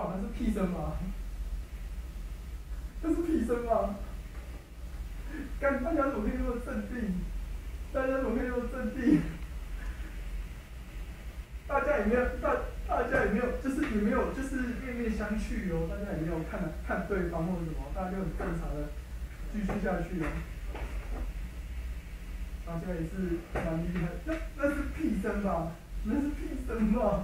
那是屁声吗？那是屁声吗？干，大家怎么可以那么镇定？大家怎么可以那么镇定？大家也没有，大家也没有，就是也没有，就是面面相觑哦。大家也没有看对方或者什么，大家就很正常的继续下去哦。大家也是蛮厉害，那是屁声吧？那是屁声吧？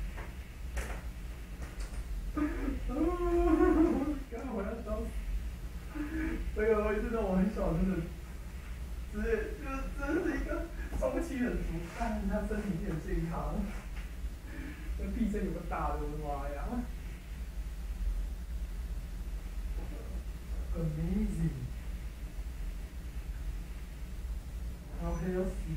刚我要笑死！这个会是让我很小声的，直接就是真是一个双栖人族，看他身体很健康，那屁声有个大的，我的妈呀 ！Amazing， 好 healthy。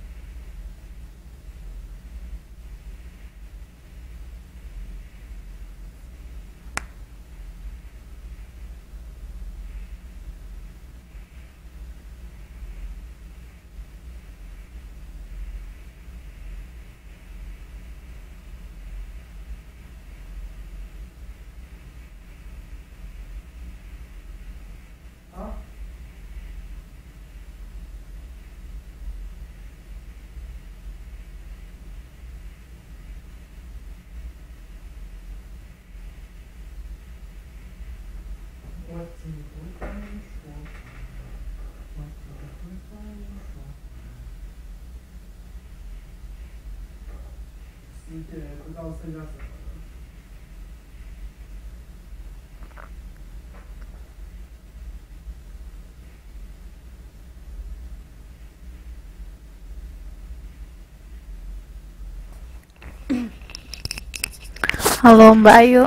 我只会跟你说，我只会跟你说。10点不知道剩下什么了。 Halo Mbak Ayu.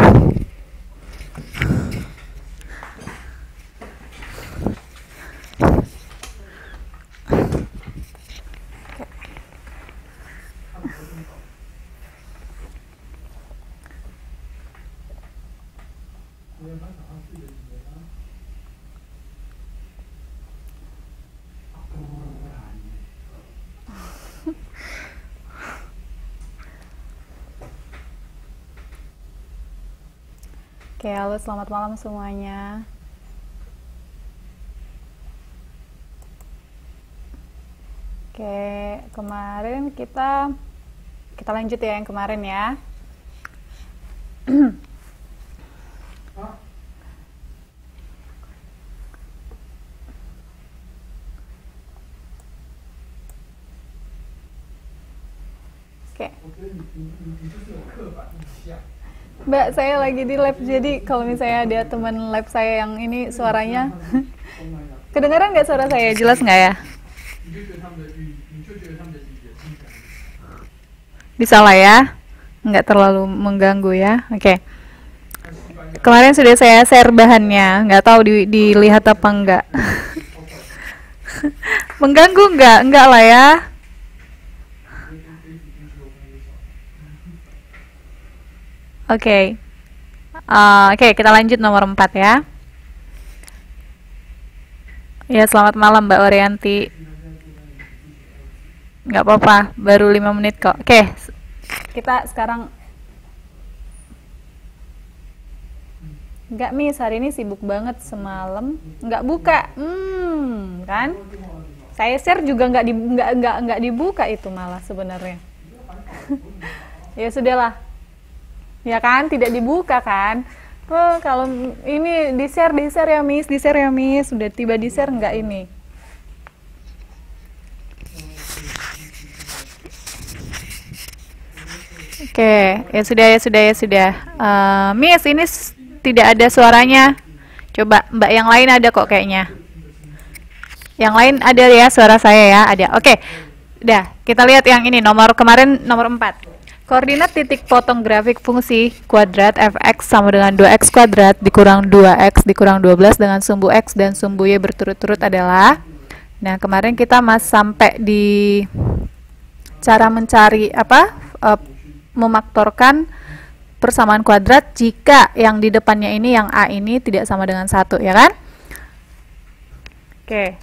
Oke, halo selamat malam semuanya. Oke, kemarin kita lanjut ya yang kemarin ya. Oke. Mbak, saya lagi di lab, jadi kalau misalnya ada teman lab saya yang ini suaranya kedengaran nggak suara saya? Jelas nggak ya? Bisa lah ya, nggak terlalu mengganggu ya. Oke. Kemarin sudah saya share bahannya, nggak tahu dilihat apa enggak. Mengganggu nggak? Enggak lah ya. Oke. Oke, kita lanjut nomor 4 ya. Ya, selamat malam Mbak Orianti. Nggak apa-apa, baru 5 menit kok. Oke, kita sekarang. Nggak, Miss, hari ini sibuk banget semalam. Nggak buka. Kan? Saya share juga nggak dibuka itu malah sebenarnya. Ya sudahlah. Ya kan, tidak dibuka kan. Kalau ini di share ya Miss, sudah tiba di share nggak ini? Oke, ya sudah. Miss, ini tidak ada suaranya. Coba Mbak yang lain ada kok kayaknya. Yang lain ada ya suara saya ya, ada. Oke, udah kita lihat yang ini kemarin nomor 4. Koordinat titik potong grafik fungsi kuadrat fx sama dengan 2x kuadrat dikurang 2x dikurang 12 dengan sumbu x dan sumbu y berturut-turut adalah. Nah, kemarin kita sampai di cara mencari memaktorkan persamaan kuadrat jika yang di depannya ini, yang a ini tidak sama dengan 1, ya kan? Oke.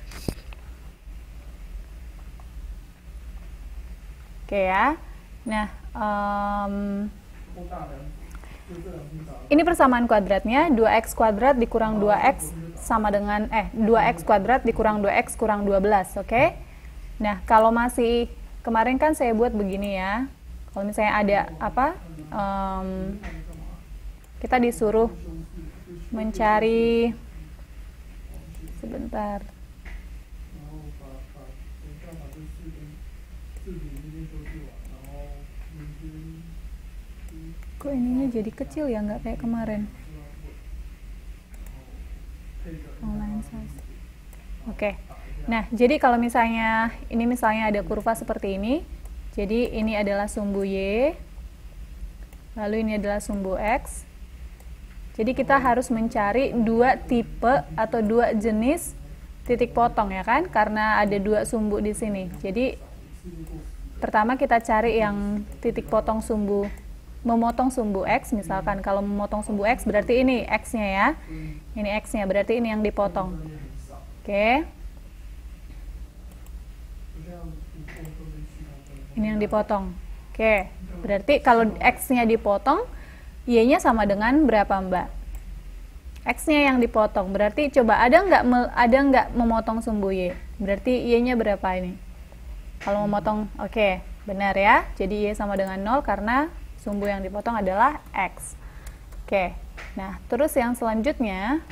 Oke ya. Nah, Ini persamaan kuadratnya, 2x kuadrat dikurang 2x sama dengan 2x kuadrat dikurang 2x kurang 12, oke? Nah, kalau masih kemarin kan saya buat begini ya. Kalau misalnya ada apa? Kita disuruh mencari sebentar. Kok ininya jadi kecil ya, nggak kayak kemarin. Online size. Oke. Nah, jadi kalau misalnya ini misalnya ada kurva seperti ini, jadi ini adalah sumbu Y, lalu ini adalah sumbu X. Jadi kita harus mencari dua tipe atau dua jenis titik potong ya kan, karena ada dua sumbu di sini. Jadi pertama kita cari yang titik potong sumbu, memotong sumbu X, misalkan kalau memotong sumbu X berarti ini X-nya ya, ini X-nya, berarti ini yang dipotong. Oke. Ini yang dipotong. Oke, berarti kalau X-nya dipotong, Y-nya sama dengan berapa, Mbak? X-nya yang dipotong, berarti coba ada nggak memotong sumbu Y? Berarti Y-nya berapa ini? Kalau memotong, oke, benar ya. Jadi Y sama dengan 0 karena sumbu yang dipotong adalah X. Oke, nah terus yang selanjutnya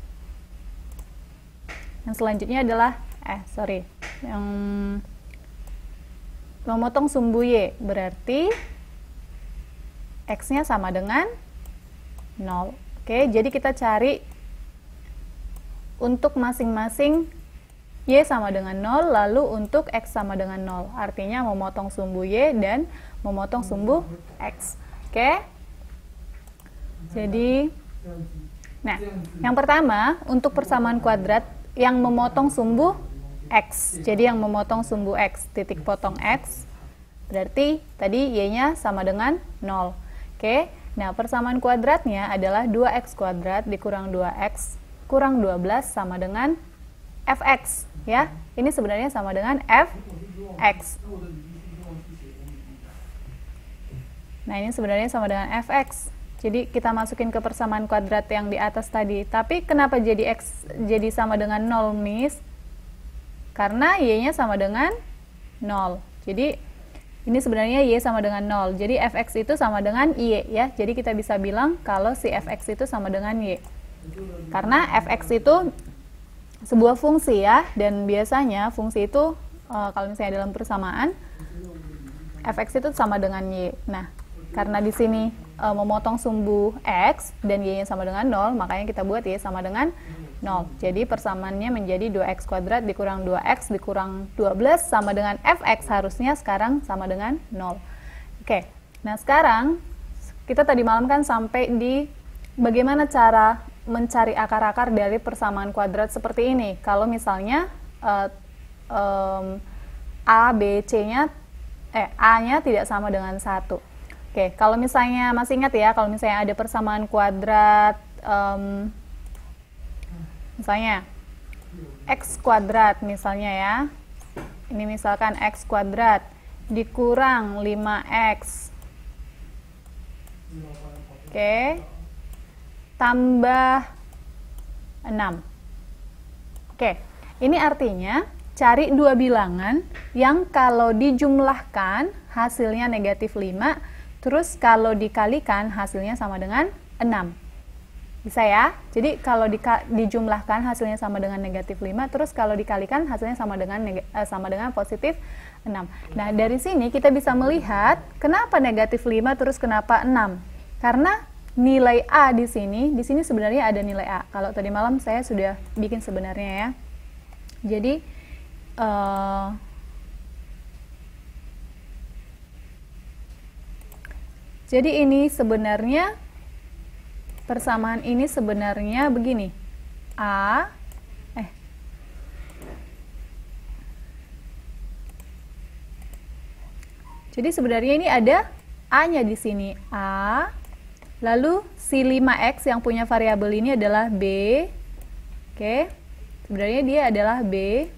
adalah, yang memotong sumbu Y, berarti X-nya sama dengan 0. Oke, jadi kita cari untuk masing-masing Y sama dengan 0, lalu untuk X sama dengan 0. Artinya memotong sumbu Y dan memotong sumbu X. Oke? Jadi, nah, yang pertama untuk persamaan kuadrat yang memotong sumbu X. Jadi yang memotong sumbu X, titik potong X, berarti tadi Y-nya sama dengan 0. Oke? Nah, persamaan kuadratnya adalah 2x kuadrat dikurang 2x kurang 12 sama dengan fx, ya. Ini sebenarnya sama dengan fx. Nah, ini sebenarnya sama dengan fx. Jadi kita masukin ke persamaan kuadrat yang di atas tadi. Tapi kenapa jadi x jadi sama dengan 0, Miss? Karena y-nya sama dengan 0. Jadi ini sebenarnya y sama dengan 0. Jadi fx itu sama dengan y, ya. Jadi kita bisa bilang kalau si fx itu sama dengan y. Karena fx itu sebuah fungsi ya, dan biasanya fungsi itu kalau misalnya dalam persamaan fx itu sama dengan y. Nah, karena di sini memotong sumbu x dan y-nya sama dengan 0, makanya kita buat y sama dengan 0. Jadi persamaannya menjadi 2x kuadrat dikurang 2x dikurang 12 sama dengan fx, harusnya sekarang sama dengan 0. Oke, nah sekarang kita tadi malam kan sampai di bagaimana cara mencari akar-akar dari persamaan kuadrat seperti ini. Kalau misalnya A, B, C-nya, A-nya tidak sama dengan 1. Oke, kalau misalnya, masih ingat ya, kalau misalnya ada persamaan kuadrat, misalnya X kuadrat misalnya ya, ini misalkan X kuadrat dikurang 5X, oke, tambah 6. Oke, ini artinya cari dua bilangan yang kalau dijumlahkan hasilnya negatif 5, terus kalau dikalikan hasilnya sama dengan 6. Bisa ya? Jadi kalau dijumlahkan hasilnya sama dengan negatif 5, terus kalau dikalikan hasilnya sama dengan positif 6. Nah, dari sini kita bisa melihat kenapa negatif 5 terus kenapa 6. Karena nilai A di sini sebenarnya ada nilai A. Kalau tadi malam saya sudah bikin sebenarnya ya. Jadi ini sebenarnya persamaan ini sebenarnya begini. Jadi sebenarnya ini ada A-nya di sini, A. Lalu si 5X yang punya variabel ini adalah B. Oke. Sebenarnya dia adalah B.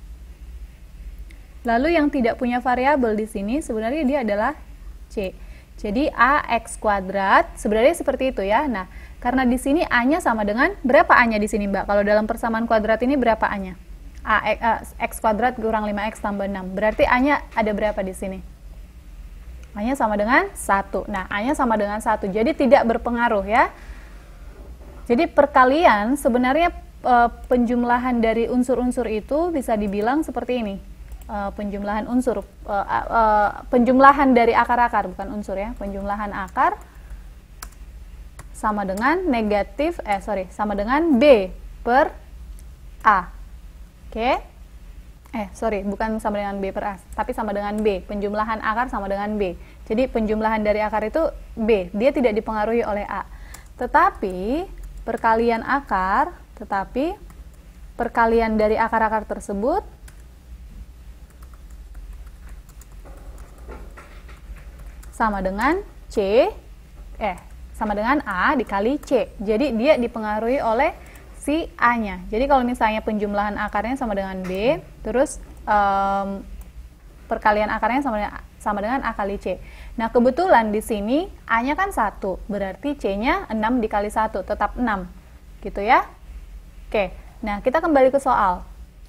Lalu yang tidak punya variabel di sini sebenarnya dia adalah C. Jadi AX kuadrat sebenarnya seperti itu ya. Nah, karena di sini A-nya sama dengan, berapa A-nya di sini Mbak? Kalau dalam persamaan kuadrat ini berapa A-nya? X kuadrat kurang 5X tambah 6. Berarti A-nya ada berapa di sini? A-nya sama dengan 1. Nah, A-nya sama dengan 1. Jadi tidak berpengaruh ya. Jadi perkalian sebenarnya penjumlahan dari unsur-unsur itu bisa dibilang seperti ini. Penjumlahan unsur, penjumlahan dari akar-akar, bukan unsur ya. Penjumlahan akar sama dengan sama dengan B per A. Oke. Bukan sama dengan B per A, tapi sama dengan B. Penjumlahan akar sama dengan B. Jadi penjumlahan dari akar itu B, dia tidak dipengaruhi oleh A. Tetapi perkalian dari akar-akar tersebut sama dengan sama dengan A dikali C. Jadi dia dipengaruhi oleh si A-nya. Jadi kalau misalnya penjumlahan akarnya sama dengan B, terus perkalian akarnya sama dengan A kali C. Nah, kebetulan di sini A-nya kan 1, berarti C-nya 6 dikali 1, tetap 6. Gitu ya. Oke, nah kita kembali ke soal.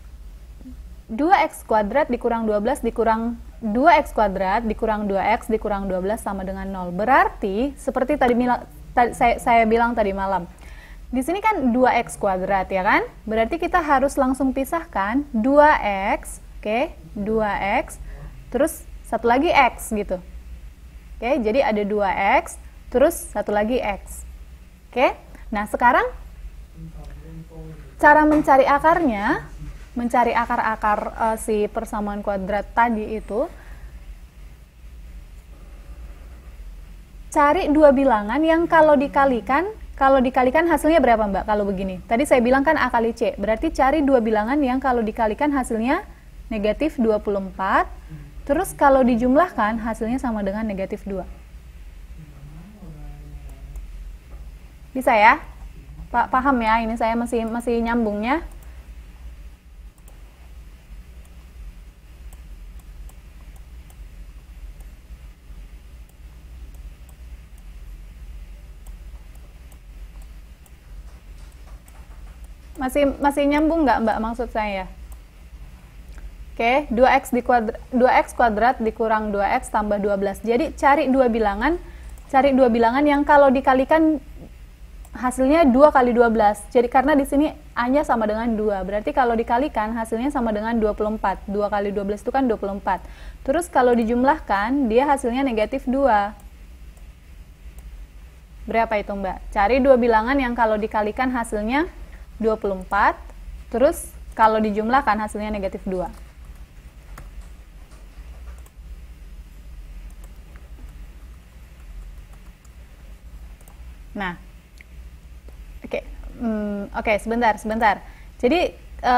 2x kuadrat dikurang 12 dikurang 2x kuadrat dikurang 2x dikurang 12 sama dengan 0. Berarti, seperti saya bilang tadi malam, di sini kan 2x kuadrat ya kan? Berarti kita harus langsung pisahkan 2x, 2x, terus satu lagi x gitu. Jadi ada 2x, terus satu lagi x. Nah sekarang cara mencari akarnya, mencari akar-akar si persamaan kuadrat tadi itu, cari dua bilangan yang kalau dikalikan hasilnya berapa Mbak? Kalau begini, tadi saya bilang kan A kali C, berarti cari dua bilangan yang kalau dikalikan hasilnya negatif 24, terus kalau dijumlahkan hasilnya sama dengan negatif 2. Bisa ya? Paham ya? Ini saya masih nyambungnya. Masih nyambung nggak Mbak maksud saya? 2x kuadrat dikurang 2x tambah 12. Jadi cari dua bilangan yang kalau dikalikan hasilnya 2 kali 12. Jadi karena di sini A-nya sama dengan 2. Berarti kalau dikalikan hasilnya sama dengan 24. 2 kali 12 itu kan 24. Terus kalau dijumlahkan dia hasilnya negatif 2. Berapa itu Mbak? Cari dua bilangan yang kalau dikalikan hasilnya 24, terus kalau dijumlahkan hasilnya negatif 2. Nah, oke, sebentar. Jadi,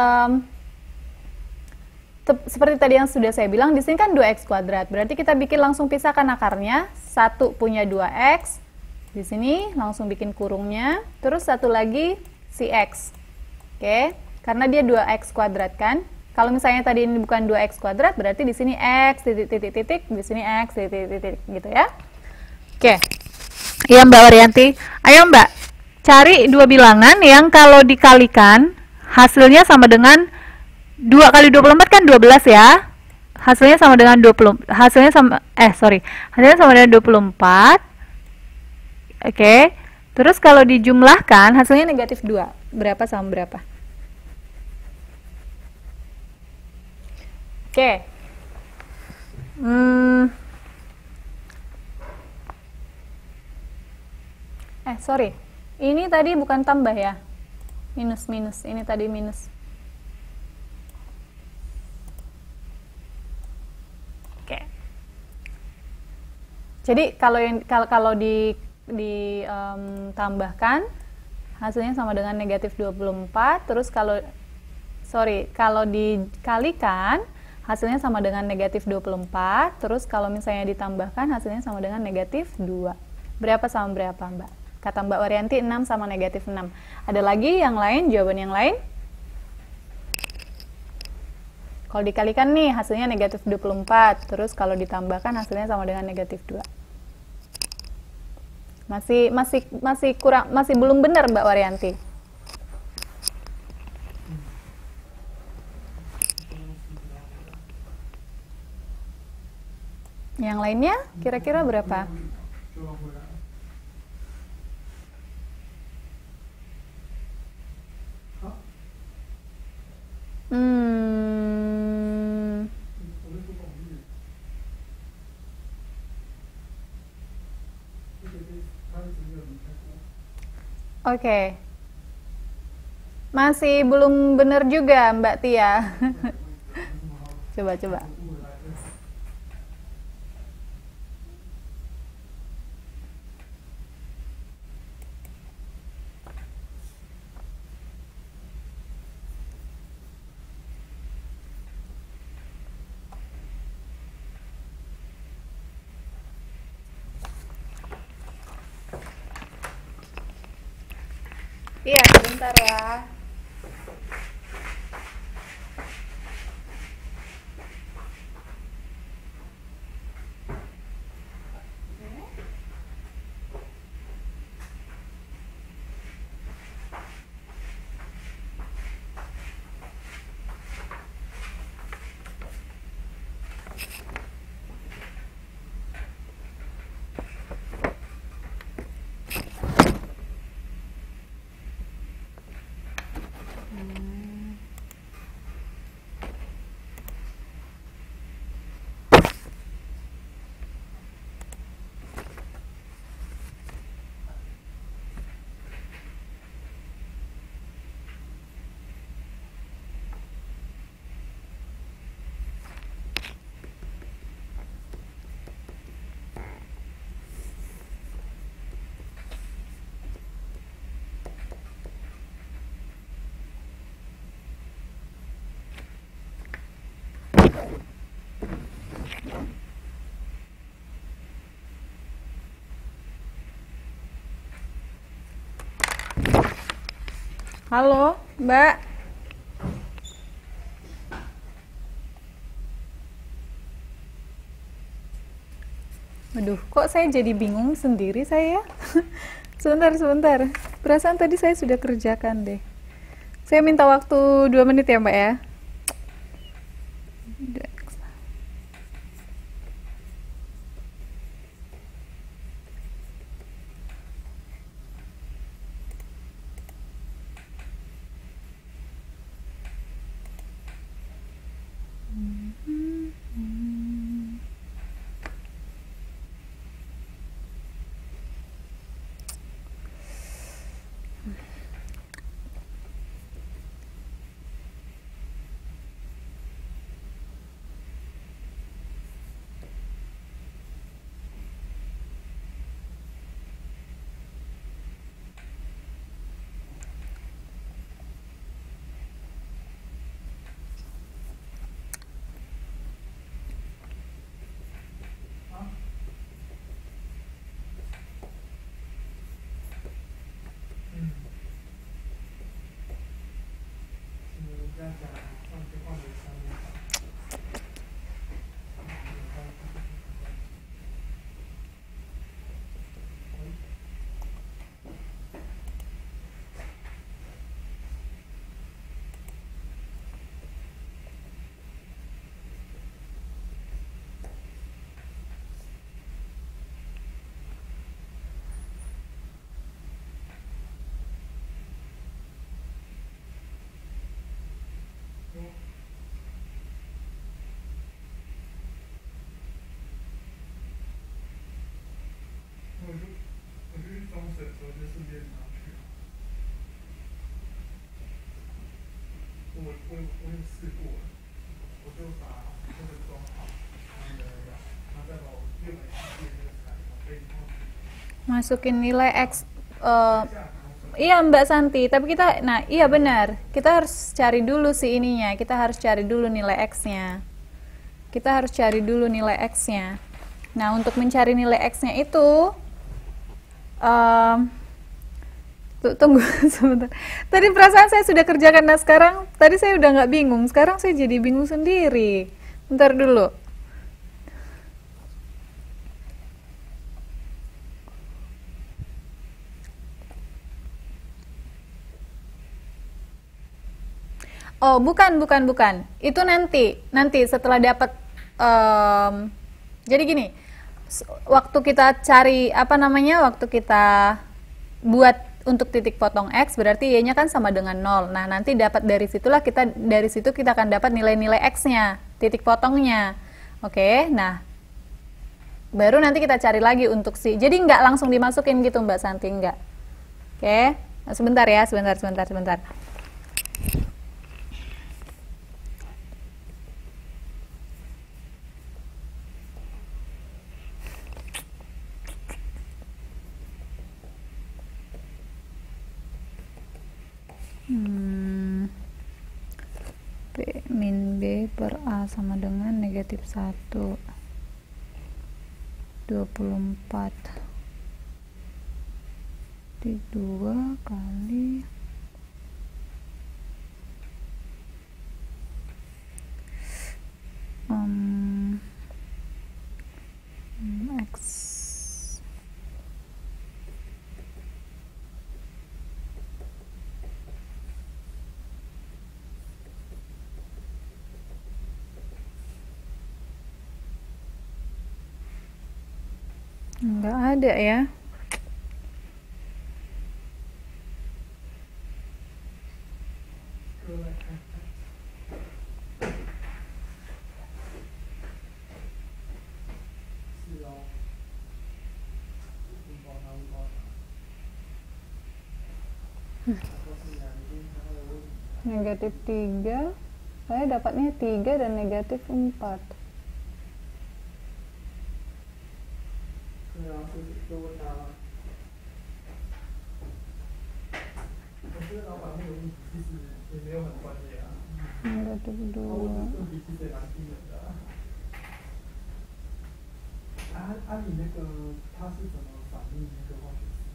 seperti tadi yang sudah saya bilang, di sini kan 2x kuadrat, berarti kita bikin langsung pisahkan akarnya, satu punya 2x, di sini langsung bikin kurungnya, terus satu lagi si x. Karena dia 2x kuadrat kan. Kalau misalnya tadi ini bukan 2x kuadrat, berarti di sini x titik, di sini x titik gitu ya. Iya Mbak Waryanti. Ayo Mbak, cari dua bilangan yang kalau dikalikan hasilnya sama dengan 2 kali 24 kan 12 ya. Hasilnya sama dengan 20. Hasilnya sama dengan 24. Terus kalau dijumlahkan hasilnya negatif 2. Berapa sama berapa? Ini tadi bukan tambah ya. Minus. Ini tadi minus. Jadi kalau ditambahkan hasilnya sama dengan negatif 24, terus kalau dikalikan hasilnya sama dengan negatif 24, terus kalau misalnya ditambahkan hasilnya sama dengan negatif 2. Berapa sama berapa Mbak? Kata Mbak Waryanti 6 sama negatif 6. Ada lagi yang lain, jawaban yang lain? Kalau dikalikan nih hasilnya negatif 24, terus kalau ditambahkan hasilnya sama dengan negatif 2. Masih kurang, masih belum benar Mbak Waryanti. Yang lainnya kira-kira berapa? Hmm, oke. Masih belum benar juga Mbak Tia. Coba. Iya, sebentar ya. Halo, Mbak. Aduh, kok saya jadi bingung sendiri saya? Sebentar. Perasaan tadi saya sudah kerjakan deh. Saya minta waktu 2 menit ya, Mbak ya. Masukin nilai X. Iya Mbak Santi, tapi iya benar, kita harus cari dulu sih ininya, kita harus cari dulu nilai X-nya. Nah, untuk mencari nilai X-nya itu, tunggu sebentar. Tadi perasaan saya sudah kerjakan, nah sekarang, tadi saya udah nggak bingung, sekarang saya jadi bingung sendiri. Bentar dulu. Oh, bukan. Itu nanti setelah dapat. Jadi gini, waktu kita cari apa namanya, waktu kita buat untuk titik potong x berarti y-nya kan sama dengan 0. Nah, nanti dapat dari situ kita akan dapat nilai-nilai x-nya, titik potongnya. Oke, nah baru nanti kita cari lagi untuk jadi nggak langsung dimasukin gitu Mbak Santi, nggak. Oke, nah, sebentar ya, sebentar. B min B per A sama dengan negatif 1 24 di 2 kali X nggak ada ya. Negatif 3, saya dapatnya 3 dan negatif 4. Negatif 2. 你那个它是怎么反应那个化学式？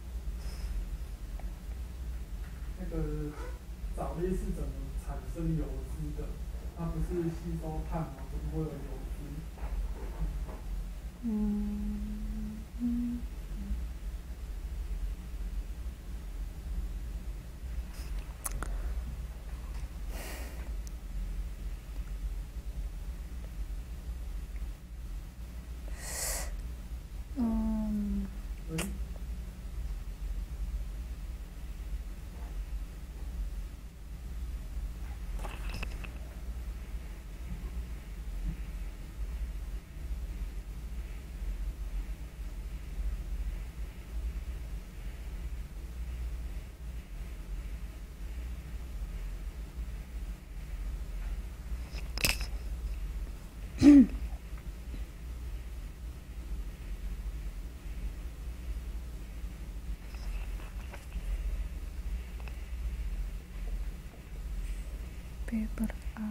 那个藻类是怎么产生油脂的？它不是吸收碳吗？怎么会有油脂？B per A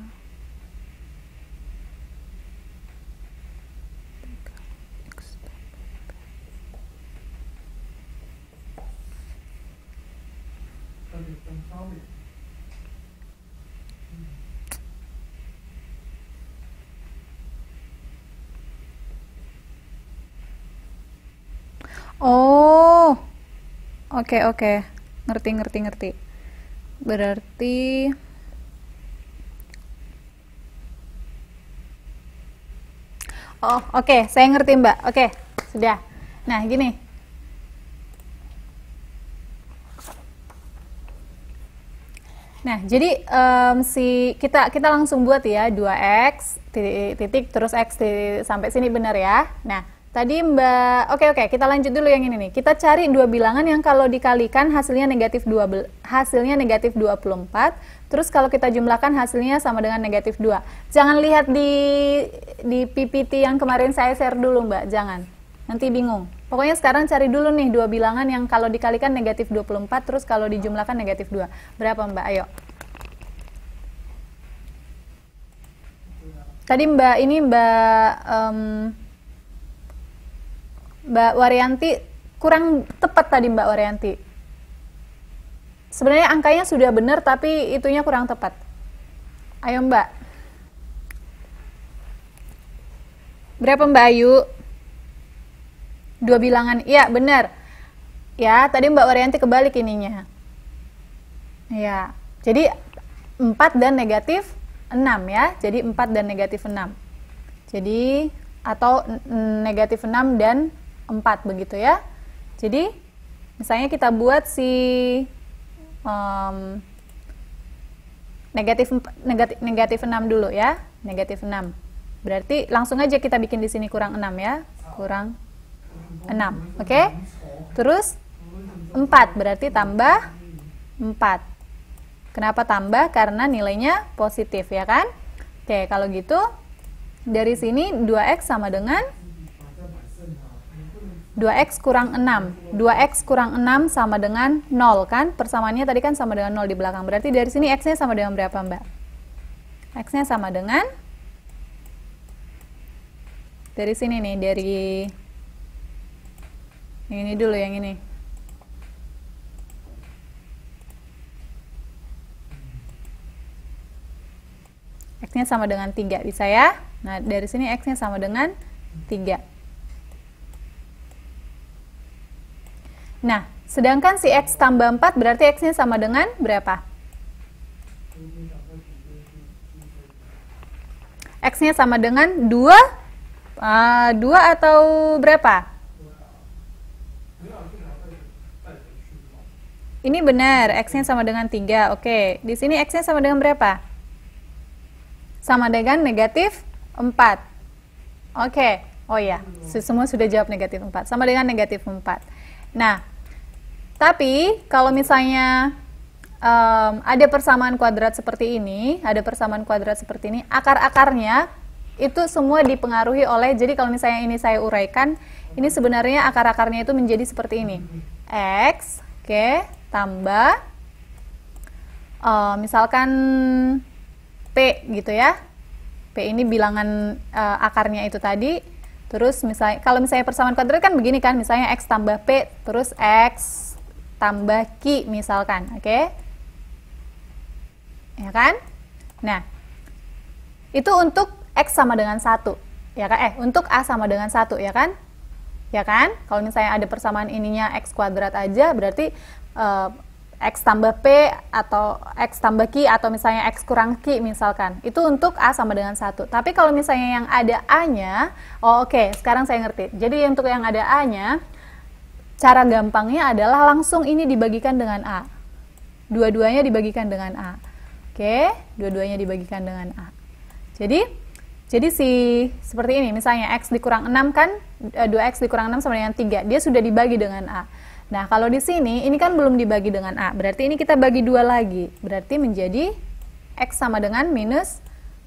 X Oh, oke. Ngerti. Berarti oh, oke, saya ngerti Mbak. Oke, sudah. Nah, gini. Nah, jadi kita langsung buat ya 2x titik terus x sampai sini benar ya. Nah, tadi Mbak, oke, kita lanjut dulu yang ini nih. Kita cari dua bilangan yang kalau dikalikan hasilnya negatif 24, terus kalau kita jumlahkan hasilnya sama dengan negatif 2. Jangan lihat di PPT yang kemarin saya share dulu Mbak, jangan. Nanti bingung. Pokoknya sekarang cari dulu nih dua bilangan yang kalau dikalikan negatif 24, terus kalau dijumlahkan negatif 2. Berapa Mbak? Ayo. Tadi Mbak Mbak Waryanti kurang tepat tadi Mbak Waryanti. Sebenarnya angkanya sudah benar tapi itunya kurang tepat. Ayo Mbak. Berapa Mbak Ayu? Dua bilangan. Iya, benar. Ya, tadi Mbak Waryanti kebalik ininya. Ya. Jadi 4 dan negatif 6 ya. Jadi 4 dan negatif 6. Jadi atau negatif 6 dan 4 begitu ya. Jadi misalnya kita buat si negatif 6 dulu ya. Negatif 6. Berarti langsung aja kita bikin di sini kurang 6 ya. Kurang 6. Oke? Terus 4 berarti tambah 4. Kenapa tambah? Karena nilainya positif ya kan? Oke, kalau gitu dari sini 2x sama dengan 2x kurang 6. 2x kurang 6 sama dengan 0 kan? Persamaannya tadi kan sama dengan 0 di belakang. Berarti dari sini x-nya sama dengan berapa, Mbak? X-nya sama dengan dari sini nih, dari yang ini dulu, yang ini. X-nya sama dengan 3, bisa ya? Nah, dari sini X-nya sama dengan 3. Nah, sedangkan si X tambah 4 berarti X-nya sama dengan berapa? X-nya sama dengan 2 atau berapa? Ini benar, X-nya sama dengan 3. Oke, di sini X-nya sama dengan berapa? Sama dengan negatif 4. Oke, oh ya, semua sudah jawab negatif 4. Sama dengan negatif 4. Nah, tapi kalau misalnya ada persamaan kuadrat seperti ini, akar-akarnya itu semua dipengaruhi oleh, jadi kalau misalnya ini saya uraikan, ini sebenarnya akar-akarnya itu menjadi seperti ini. X, oke, tambah, misalkan P gitu ya. P ini bilangan akarnya itu tadi. Terus misalnya, kalau misalnya persamaan kuadrat kan begini kan, misalnya X tambah P, terus X tambah Q misalkan, oke? Ya kan? Nah, itu untuk X sama dengan 1, ya kan? Untuk A sama dengan 1, ya kan? Ya kan? Kalau misalnya ada persamaan ininya X kuadrat aja, berarti X tambah P atau X tambah Q atau misalnya X kurang Q misalkan. Itu untuk A sama dengan 1. Tapi kalau misalnya yang ada A-nya, oke, sekarang saya ngerti. Jadi untuk yang ada A-nya, cara gampangnya adalah langsung ini dibagikan dengan A. Dua-duanya dibagikan dengan A. Oke, dua-duanya dibagikan dengan A. Jadi seperti ini, misalnya X dikurang 6 kan, 2X dikurang 6 sama dengan 3. Dia sudah dibagi dengan A. Nah, kalau di sini, ini kan belum dibagi dengan A. Berarti ini kita bagi 2 lagi. Berarti menjadi X sama dengan minus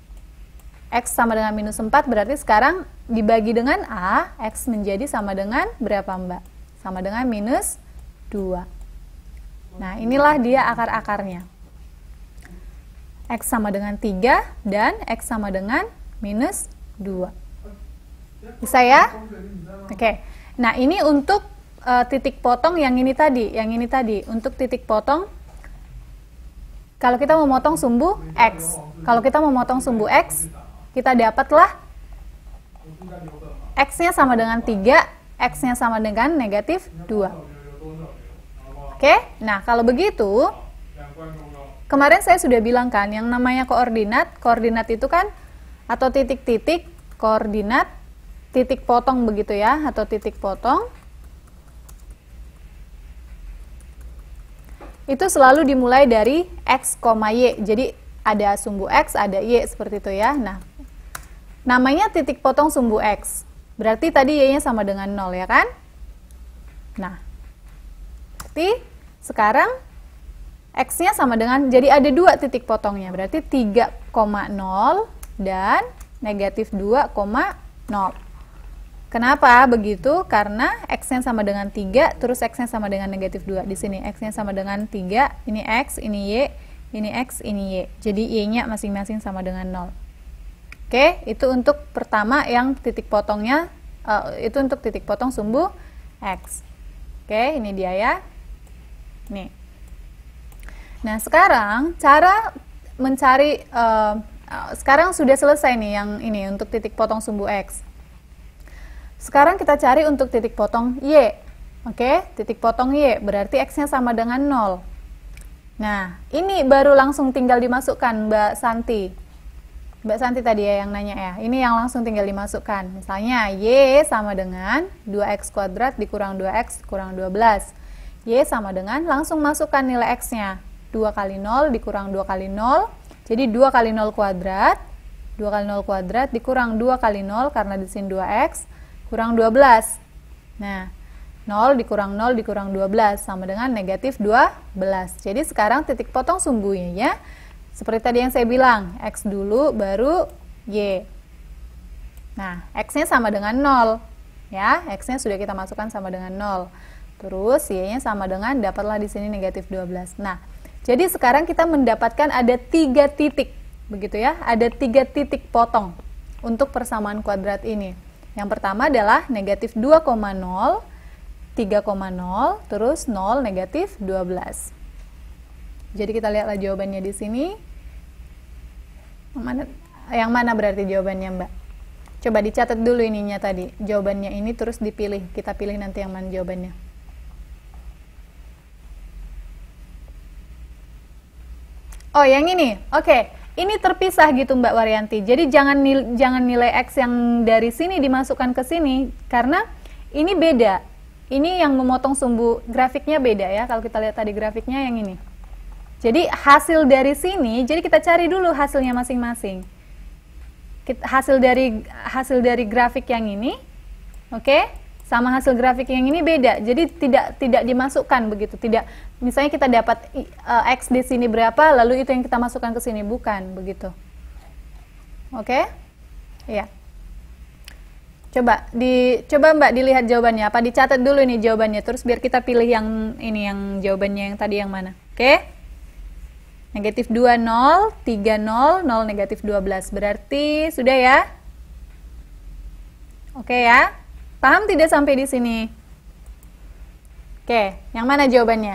4. Berarti sekarang dibagi dengan A, X menjadi sama dengan berapa, Mbak? Sama dengan minus 2. Nah, inilah dia akar-akarnya. X sama dengan 3 dan X sama dengan minus 2. Bisa ya? Oke. Nah, ini untuk titik potong yang ini tadi. Untuk titik potong, kalau kita mau memotong sumbu X. Kalau kita mau memotong sumbu X, kita dapatlah X-nya sama dengan 3, X-nya sama dengan negatif 2. Oke, nah kalau begitu, kemarin saya sudah bilang kan, yang namanya koordinat itu kan, atau titik-titik, koordinat, titik potong begitu ya, atau titik potong, itu selalu dimulai dari X, Y. Jadi ada sumbu X, ada Y, seperti itu ya. Nah, namanya titik potong sumbu X. Berarti tadi Y-nya sama dengan 0 ya kan? Nah, berarti sekarang X-nya sama dengan, jadi ada 2 titik potongnya. Berarti 3,0 dan negatif 2,0. Kenapa begitu? Karena X-nya sama dengan 3, terus X-nya sama dengan negatif 2. Di sini X-nya sama dengan 3, ini X, ini Y, ini X, ini Y. Jadi Y-nya masing-masing sama dengan 0. Oke, itu untuk pertama yang titik potongnya, itu untuk titik potong sumbu X. Oke, ini dia ya. Nih. Nah, sekarang cara mencari, sekarang sudah selesai nih yang ini untuk titik potong sumbu X. Sekarang kita cari untuk titik potong Y. Oke, titik potong Y berarti X-nya sama dengan 0. Nah, ini baru langsung tinggal dimasukkan Mbak Santi. Mbak Santi tadi ya yang nanya ya. Ini yang langsung tinggal dimasukkan. Misalnya Y sama dengan 2X kuadrat dikurang 2X kurang 12. Y sama dengan, langsung masukkan nilai X-nya. 2 kali 0 dikurang 2 kali 0. Jadi 2 kali 0 kuadrat. 2 kali 0 kuadrat dikurang 2 kali 0 karena di sini 2X kurang 12. Nah, 0 dikurang 12 sama dengan negatif 12. Jadi sekarang titik potong sumbunya seperti tadi yang saya bilang, X dulu baru Y. Nah, X-nya sama dengan 0. Ya, X-nya sudah kita masukkan sama dengan 0. Terus Y-nya sama dengan, dapatlah di sini negatif 12. Nah, jadi sekarang kita mendapatkan ada 3 titik. Begitu ya, ada 3 titik potong untuk persamaan kuadrat ini. Yang pertama adalah negatif 2,0, 3,0, terus 0, negatif 12. Jadi kita lihatlah jawabannya di sini. Yang mana berarti jawabannya, Mbak? Coba dicatat dulu ininya tadi. Jawabannya ini terus dipilih. Kita pilih nanti yang mana jawabannya. Oh, yang ini. Oke. Ini terpisah gitu Mbak Waryanti. Jadi jangan nilai X yang dari sini dimasukkan ke sini karena ini beda. Ini yang memotong sumbu, grafiknya beda ya. Kalau kita lihat tadi grafiknya yang ini. Jadi hasil dari sini, jadi kita cari dulu hasilnya masing-masing. Hasil dari grafik yang ini, oke, sama hasil grafik yang ini beda. Jadi tidak dimasukkan begitu. Tidak, misalnya kita dapat X di sini berapa, lalu itu yang kita masukkan ke sini, bukan begitu. Oke? Iya. Coba Mbak dilihat jawabannya. Apa dicatat dulu ini jawabannya, terus biar kita pilih yang ini, yang jawabannya yang tadi yang mana. Oke? Negatif 2, 0, 3, 0, 0, negatif 12. Berarti sudah ya? Oke ya? Paham tidak sampai di sini? Oke, yang mana jawabannya?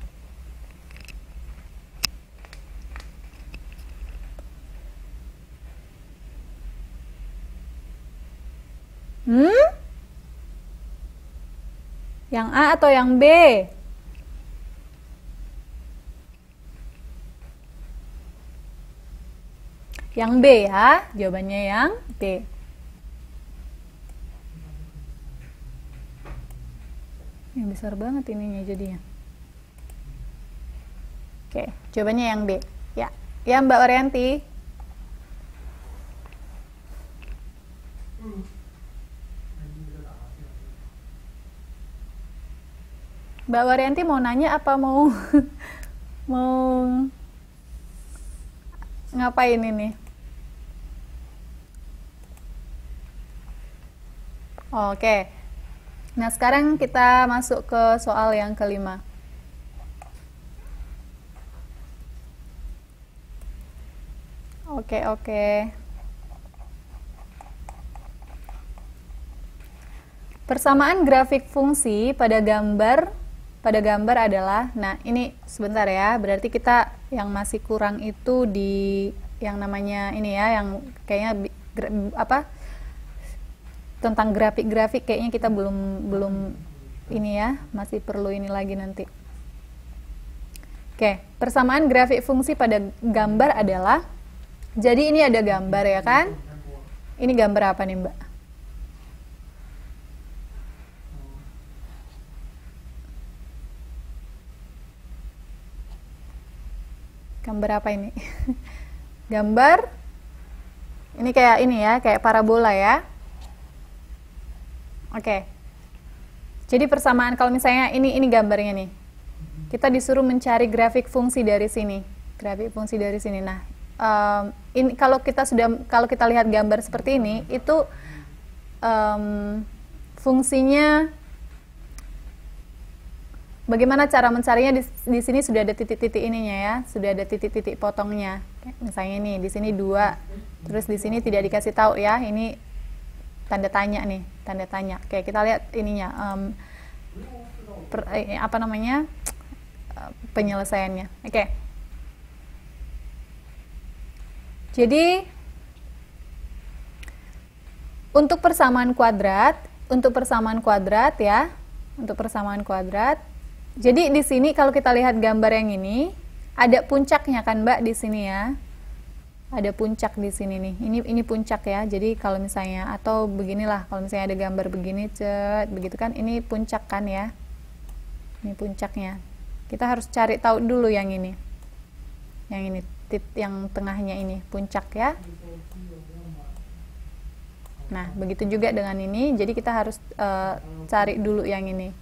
Yang A atau yang B? Yang B ya, jawabannya yang B. Ini besar banget ininya jadinya. Oke, jawabannya yang B. Ya, ya Mbak Waryanti. Mbak Waryanti mau nanya apa mau mau ngapain ini? Oke. Nah, sekarang kita masuk ke soal yang kelima. Oke. Persamaan grafik fungsi pada gambar adalah, nah ini sebentar ya, berarti kita yang masih kurang itu di yang namanya ini ya, yang kayaknya tentang grafik-grafik kayaknya kita belum ini ya, masih perlu ini lagi nanti. Oke, persamaan grafik fungsi pada gambar adalah, jadi ini ada gambar ya kan? Ini gambar apa nih Mbak? Gambar apa ini? Gambar ini kayak ini ya, kayak parabola ya. Oke. Jadi persamaan, kalau misalnya ini gambarnya nih. Kita disuruh mencari grafik fungsi dari sini. Grafik fungsi dari sini. Nah, ini kalau kita lihat gambar seperti ini, itu fungsinya bagaimana cara mencarinya, di sini sudah ada titik-titik ininya ya, sudah ada titik-titik potongnya. Misalnya nih, di sini 2, terus di sini tidak dikasih tahu ya, ini tanda tanya nih, tanda tanya. Oke, kita lihat ininya, penyelesaiannya. Oke. Jadi untuk persamaan kuadrat ya, untuk persamaan kuadrat. Jadi di sini kalau kita lihat gambar yang ini, ada puncaknya kan Mbak di sini ya. Ada puncak di sini nih. Ini puncak ya. Jadi kalau misalnya atau beginilah, kalau misalnya ada gambar begini, begitu kan, ini puncak kan ya. Ini puncaknya. Kita harus cari tahu dulu yang ini. Yang ini, yang tengahnya ini puncak ya. Nah, begitu juga dengan ini. Jadi kita harus cari dulu yang ini.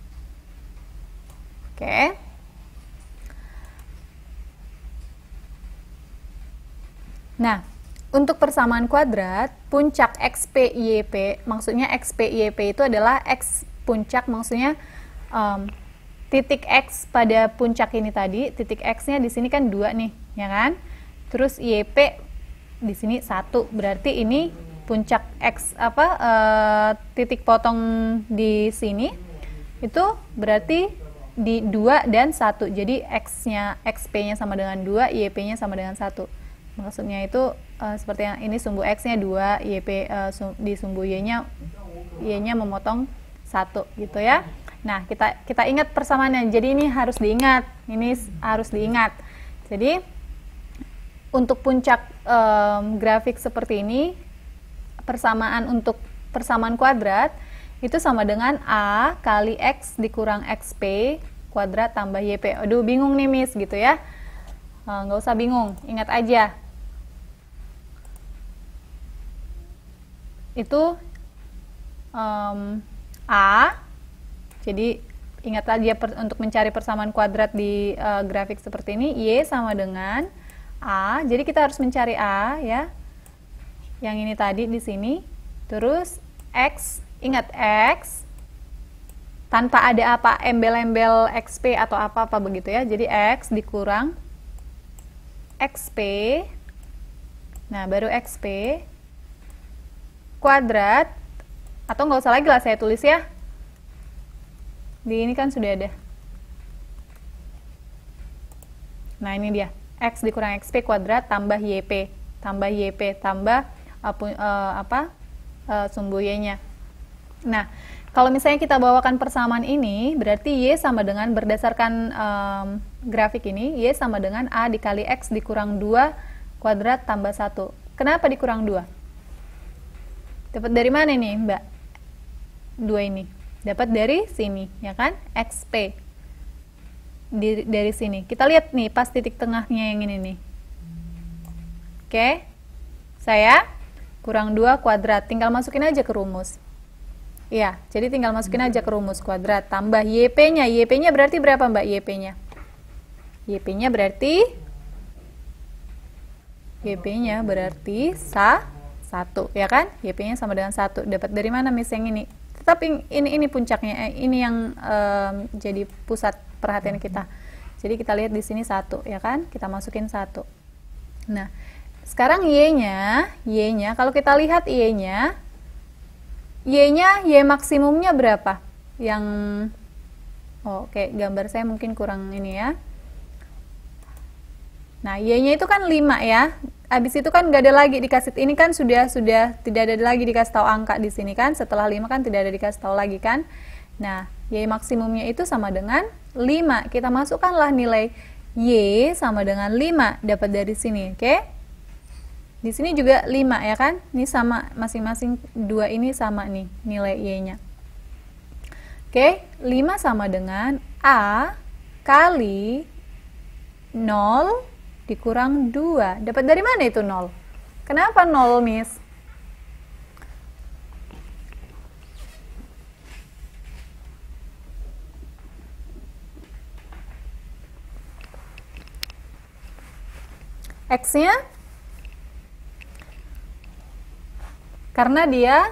Oke. Nah, untuk persamaan kuadrat, puncak XPYP, maksudnya XPYP itu adalah X puncak, maksudnya titik X pada puncak ini tadi, titik X-nya di sini kan 2 nih, ya kan? Terus YP di sini 1, berarti ini puncak X titik potong di sini itu berarti di 2 dan 1. Jadi X-nya, XP-nya sama dengan 2, YP-nya sama dengan 1. Maksudnya itu seperti yang ini, sumbu X-nya 2, YP di sumbu Y-nya memotong 1 gitu ya. Nah, kita ingat persamaannya. Jadi ini harus diingat. Jadi untuk puncak grafik seperti ini, untuk persamaan kuadrat itu sama dengan A kali X dikurang XP kuadrat tambah YP. Aduh, bingung nih Miss gitu ya. Nggak usah bingung, ingat aja. Itu A, jadi ingat aja untuk mencari persamaan kuadrat di grafik seperti ini, Y sama dengan A, jadi kita harus mencari A ya, yang ini tadi di sini, terus X, ingat X, tanpa ada apa embel-embel XP atau apa-apa begitu ya, jadi X dikurang XP, nah baru XP, kuadrat, atau nggak usah lagi lah saya tulis ya, di ini kan sudah ada. Nah ini dia, X dikurang XP kuadrat tambah YP tambah sumbu Y-nya. Nah kalau misalnya kita bawakan persamaan ini, berarti Y sama dengan, berdasarkan grafik ini, Y sama dengan A dikali X dikurang 2 kuadrat tambah 1. Kenapa dikurang 2? Dapat dari mana nih Mbak? 2 ini. Dapat dari sini, ya kan? XP. Dari sini. Kita lihat nih pas titik tengahnya yang ini nih. Oke. Saya kurang 2 kuadrat. Tinggal masukin aja ke rumus. Iya, jadi tinggal masukin aja ke rumus kuadrat. Tambah YP-nya. YP-nya berarti berapa Mbak YP-nya? YP-nya berarti 1, ya kan? YP-nya sama dengan 1. Dapat dari mana Miss yang ini? Tetap ini puncaknya, ini yang jadi pusat perhatian kita. Jadi kita lihat di sini 1, ya kan? Kita masukin 1. Nah, sekarang Y-nya, kalau kita lihat Y-nya Y maksimumnya berapa? Oke, gambar saya mungkin kurang ini ya. Nah, Y-nya itu kan 5 ya. Habis itu kan nggak ada lagi dikasih, ini kan sudah tidak ada lagi dikasih tahu angka di sini kan, setelah 5 kan tidak ada dikasih tahu lagi kan. Nah, Y maksimumnya itu sama dengan 5. Kita masukkanlah nilai Y sama dengan 5, dapat dari sini, oke? Di sini juga 5 ya kan? Ini sama, masing-masing 2 ini sama nih nilai Y-nya. Oke, 5 sama dengan A kali 0 dikurang 2. Dapat dari mana itu 0? Kenapa 0, Miss? X-nya? Karena dia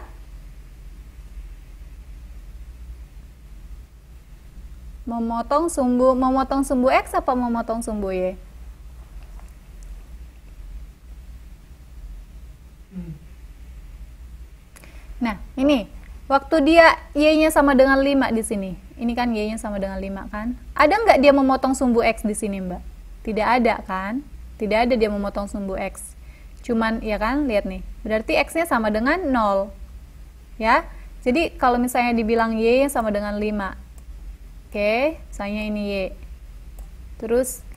memotong sumbu X apa memotong sumbu Y? Nah, ini waktu dia Y-nya sama dengan 5 di sini. Ini kan Y-nya sama dengan 5 kan? Ada nggak dia memotong sumbu X di sini, Mbak? Tidak ada kan? Tidak ada dia memotong sumbu X. Cuman, ya kan? Lihat nih. Berarti X-nya sama dengan 0. Ya. Jadi, kalau misalnya dibilang Y-nya sama dengan 5. Oke, misalnya ini Y. Terus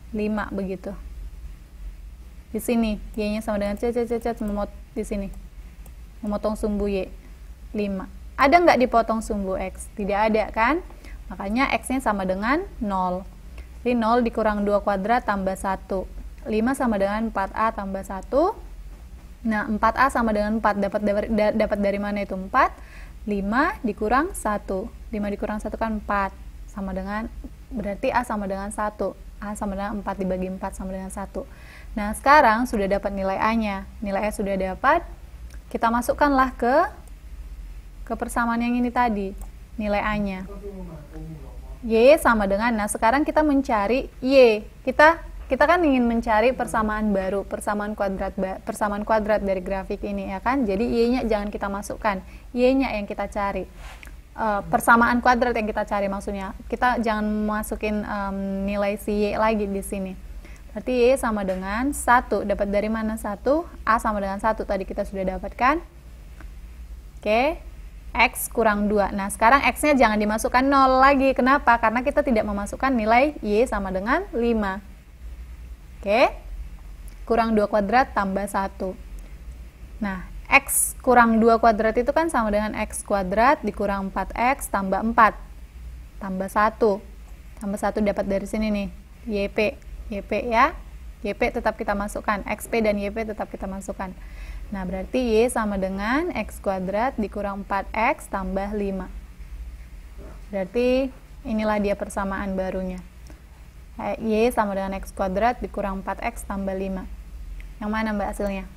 5 begitu. Di sini Y-nya sama dengan C, di sini. Memotong sumbu Y 5. Ada nggak dipotong sumbu X? Tidak ada kan? Makanya X-nya sama dengan 0. Jadi 0 dikurang 2 kuadrat tambah 1. 5 sama dengan 4A tambah 1. Nah, 4A sama dengan 4. Dapat dari mana itu 4? 5 dikurang 1. 5 dikurang 1 kan 4. Sama dengan, berarti A sama dengan 1. A sama dengan 4 dibagi 4 sama dengan 1. Nah, sekarang sudah dapat nilai A-nya. Nilai A sudah dapat. Kita masukkanlah ke persamaan yang ini tadi. Nilai A-nya. Y sama dengan, nah sekarang kita mencari Y. Kita kan ingin mencari persamaan baru, persamaan kuadrat dari grafik ini, ya kan? Jadi Y-nya jangan kita masukkan. Y-nya yang kita cari. Persamaan kuadrat yang kita cari maksudnya. Kita jangan masukin nilai si Y lagi di sini. Berarti Y sama dengan 1. Dapat dari mana 1? A sama dengan 1 tadi kita sudah dapatkan. Oke. X kurang 2. Nah, sekarang X-nya jangan dimasukkan 0 lagi. Kenapa? Karena kita tidak memasukkan nilai Y sama dengan 5. Oke. Kurang 2 kuadrat tambah 1. Nah, X kurang 2 kuadrat itu kan sama dengan X kuadrat dikurang 4X tambah 4. Tambah 1. Tambah 1 dapat dari sini nih. YP ya. YP tetap kita masukkan. XP dan YP tetap kita masukkan. Nah, berarti Y sama dengan X kuadrat dikurang 4X tambah 5. Berarti inilah dia persamaan barunya. Y sama dengan X kuadrat dikurang 4X tambah 5. Yang mana Mbak hasilnya?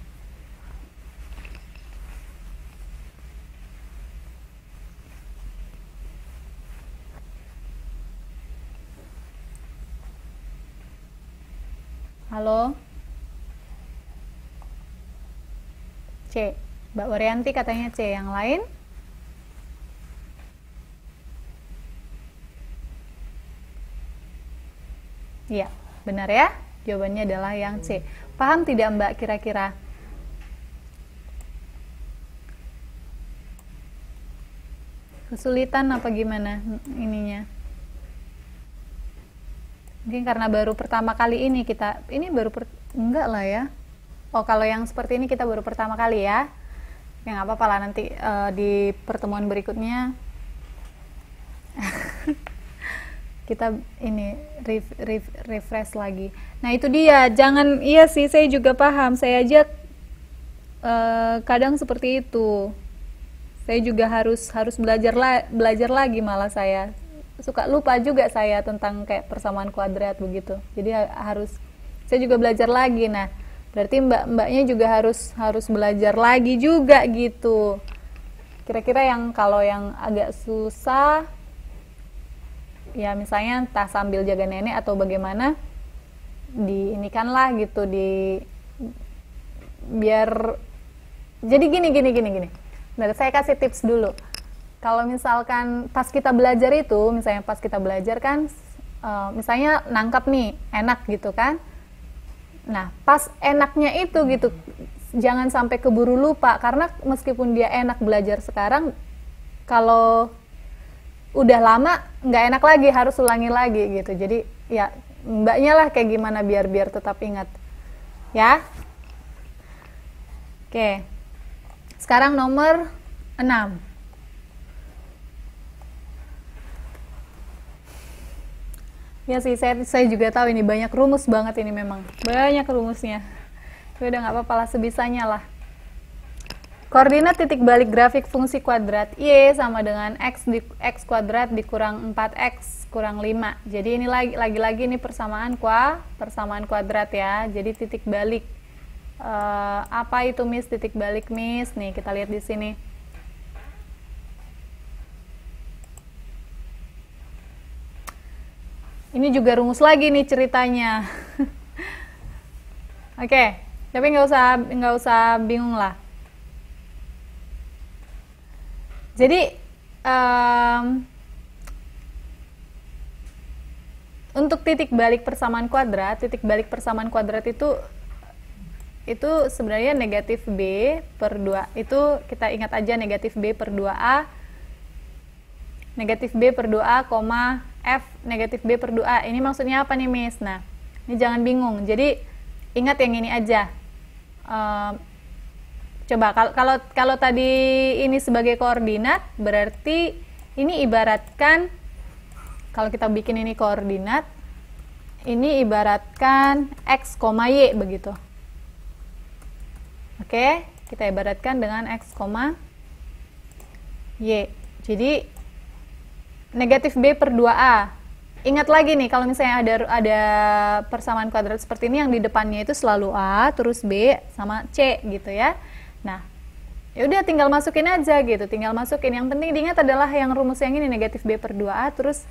Halo? C. Mbak Waryanti katanya C. Yang lain? Iya, benar ya? Jawabannya adalah yang C. Paham tidak Mbak kira-kira? Kesulitan apa gimana ininya? Mungkin karena baru pertama kali ini enggak lah ya. Oh, kalau yang seperti ini kita baru pertama kali ya. Ya nggak apa-apa lah, nanti di pertemuan berikutnya kita ini refresh lagi. Nah, itu dia. Jangan, iya sih, saya juga paham. Saya aja kadang seperti itu. Saya juga harus belajar lagi, malah saya suka lupa juga saya tentang kayak persamaan kuadrat begitu. Jadi saya juga belajar lagi. Nah, berarti mbaknya juga harus belajar lagi juga gitu. Kira-kira kalau yang agak susah, ya misalnya entah sambil jaga nenek atau bagaimana, diinikanlah gitu, biar jadi gini. Nah, saya kasih tips dulu. Kalau misalkan pas kita belajar kan, misalnya nangkap nih, enak gitu kan. Nah, pas enaknya itu gitu, jangan sampai keburu lupa, karena meskipun dia enak belajar sekarang, kalau udah lama nggak enak lagi, harus ulangi lagi gitu. Jadi ya mbaknya lah kayak gimana biar tetap ingat ya. Oke, sekarang nomor 6. Ya sih, saya juga tahu ini banyak rumus banget, ini memang banyak rumusnya. Tapi udah nggak apa-apa lah, sebisanya lah. Koordinat titik balik grafik fungsi kuadrat Y sama dengan X kuadrat dikurang 4X kurang 5. Jadi ini lagi-lagi ini persamaan kuadrat ya. Jadi titik balik. Apa itu Miss titik balik Miss? Nih kita lihat di sini. Ini juga rumus lagi nih ceritanya. Oke, tapi nggak usah bingung lah. Jadi untuk titik balik persamaan kuadrat itu sebenarnya negatif B per 2. Itu kita ingat aja negatif B per 2A, negatif B per 2A, F negatif B per 2A. Ini maksudnya apa nih Miss? Nah, Ini jangan bingung. Jadi ingat yang ini aja. Coba kalau tadi ini sebagai koordinat, berarti ini ibaratkan kalau kita bikin ini koordinat, ini ibaratkan x, y begitu. Oke, kita ibaratkan dengan x, y. Jadi negatif b per 2a. Ingat lagi nih, kalau misalnya ada persamaan kuadrat seperti ini, yang di depannya itu selalu a, terus b sama c gitu ya. Nah, ya udah tinggal masukin aja gitu, tinggal masukin. Yang penting diingat adalah yang rumus yang ini negatif b per 2a, terus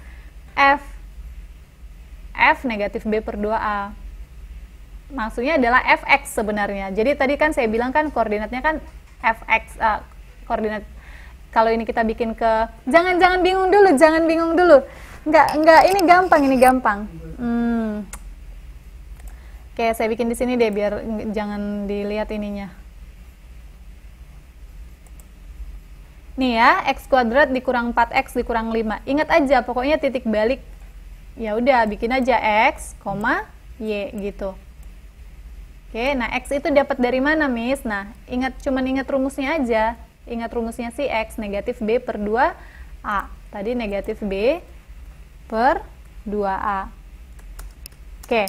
f negatif b per 2a. Maksudnya adalah fx sebenarnya. Jadi tadi kan saya bilang kan koordinatnya kan fx, koordinat. Kalau ini kita bikin ke, jangan bingung dulu. Enggak, ini gampang. Oke, saya bikin di sini deh biar jangan dilihat ininya. Nih ya, x kuadrat dikurang 4x dikurang 5. Ingat aja, pokoknya titik balik. Ya udah, bikin aja x, y gitu. Oke, nah x itu dapat dari mana, Miss? Nah, cuman ingat rumusnya aja. Ingat rumusnya si x, negatif b per 2a. Tadi negatif b per 2a. Oke.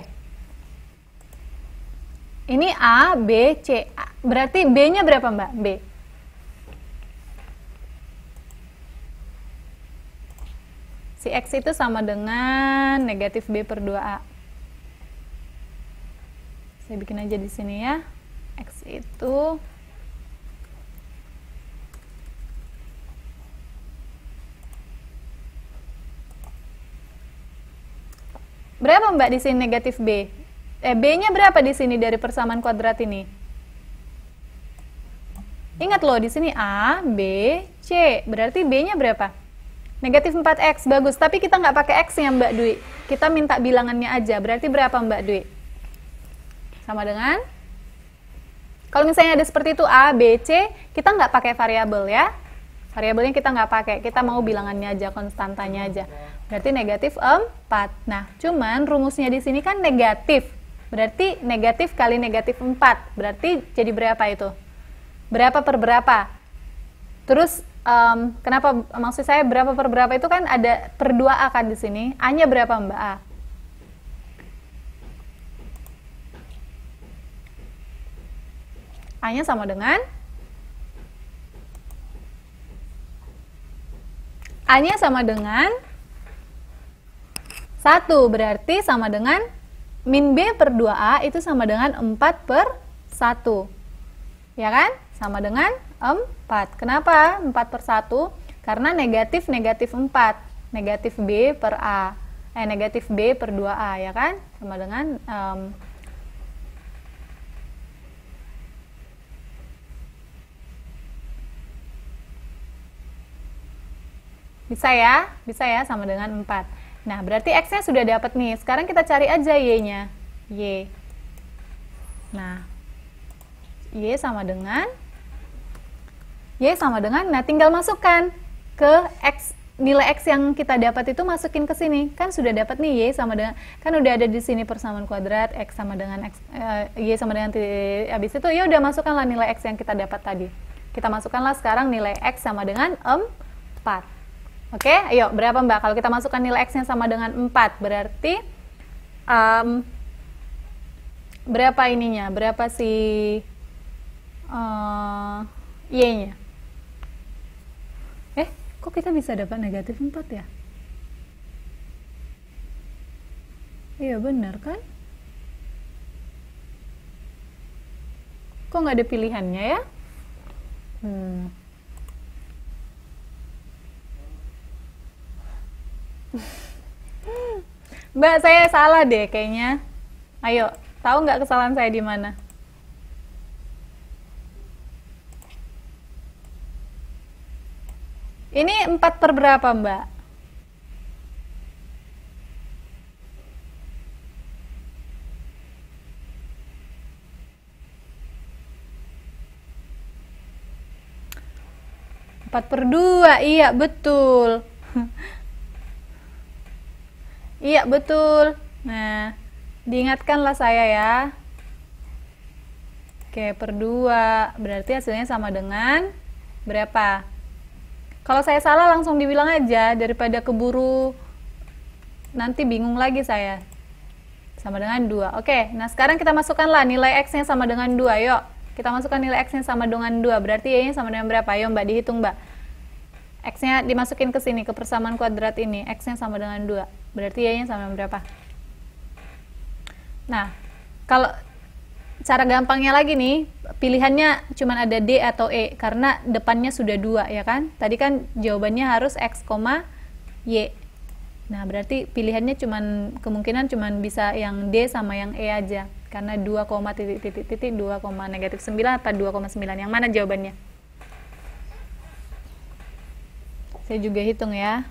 Ini a, b, c. Berarti b-nya berapa, Mbak? B. Si x itu sama dengan negatif b per 2a. Saya bikin aja di sini ya. X itu berapa, Mbak, di sini negatif b? B-nya berapa di sini dari persamaan kuadrat ini? Ingat loh, di sini A, B, C. Berarti B-nya berapa? Negatif 4x, bagus. Tapi kita nggak pakai x-nya, Mbak Dwi. Kita minta bilangannya aja. Berarti berapa, Mbak Dwi? Sama dengan? Kalau misalnya ada seperti itu A, B, C, kita nggak pakai variabel ya. Variabelnya kita nggak pakai. Kita mau bilangannya aja, konstantanya aja. Berarti negatif 4. Nah, cuman rumusnya di sini kan negatif. Berarti negatif kali negatif 4. Berarti jadi berapa itu? Berapa per berapa? Terus, kenapa maksud saya berapa per berapa itu kan ada per 2A kan di sini. A-nya berapa, Mbak A? A-nya sama dengan? A-nya sama dengan 1, berarti sama dengan min B per 2A itu sama dengan 4 per 1. Ya kan? Sama dengan 4. Kenapa 4 per 1? Karena negatif 4. Negatif B per A. Negatif B per 2A, ya kan? Sama dengan bisa ya, sama dengan 4. Nah, berarti x-nya sudah dapat nih. Sekarang kita cari aja y-nya. Y. Nah, y sama dengan, nah tinggal masukkan ke x, nilai x yang kita dapat itu masukin ke sini. Kan sudah dapat nih y sama dengan, kan udah ada di sini persamaan kuadrat, x sama dengan x, y sama dengan habis itu ya udah masukkanlah nilai x yang kita dapat tadi. Kita masukkanlah sekarang nilai x sama dengan 4. Oke, ayo berapa, Mbak? Kalau kita masukkan nilai x-nya sama dengan 4, berarti berapa ininya? Berapa si y-nya? Kok kita bisa dapat negatif 4 ya? Iya, benar kan? Kok nggak ada pilihannya ya? Mbak, saya salah deh kayaknya. Ayo, tahu nggak kesalahan saya di mana? Ini 4 per berapa, Mbak? Empat per 2, iya betul. Iya betul. Nah, Diingatkanlah saya ya. Oke, per 2. Berarti hasilnya sama dengan berapa? Kalau saya salah langsung dibilang aja, daripada keburu nanti bingung lagi saya. Sama dengan 2. Oke, nah sekarang kita masukkanlah nilai X-nya sama dengan 2. Yuk, kita masukkan nilai X-nya sama dengan 2. Berarti Y-nya sama dengan berapa? Ayo Mbak, dihitung Mbak. X-nya dimasukin ke sini, ke persamaan kuadrat ini. X-nya sama dengan 2. Berarti Y-nya sama dengan berapa? Nah, kalau cara gampangnya lagi nih, pilihannya cuma ada D atau E, karena depannya sudah 2, ya kan? Tadi kan jawabannya harus X, Y. Nah, berarti pilihannya kemungkinan cuman bisa yang D sama yang E aja. Karena 2, titik, 2, negatif 9 atau 2,9. Yang mana jawabannya? Saya juga hitung ya.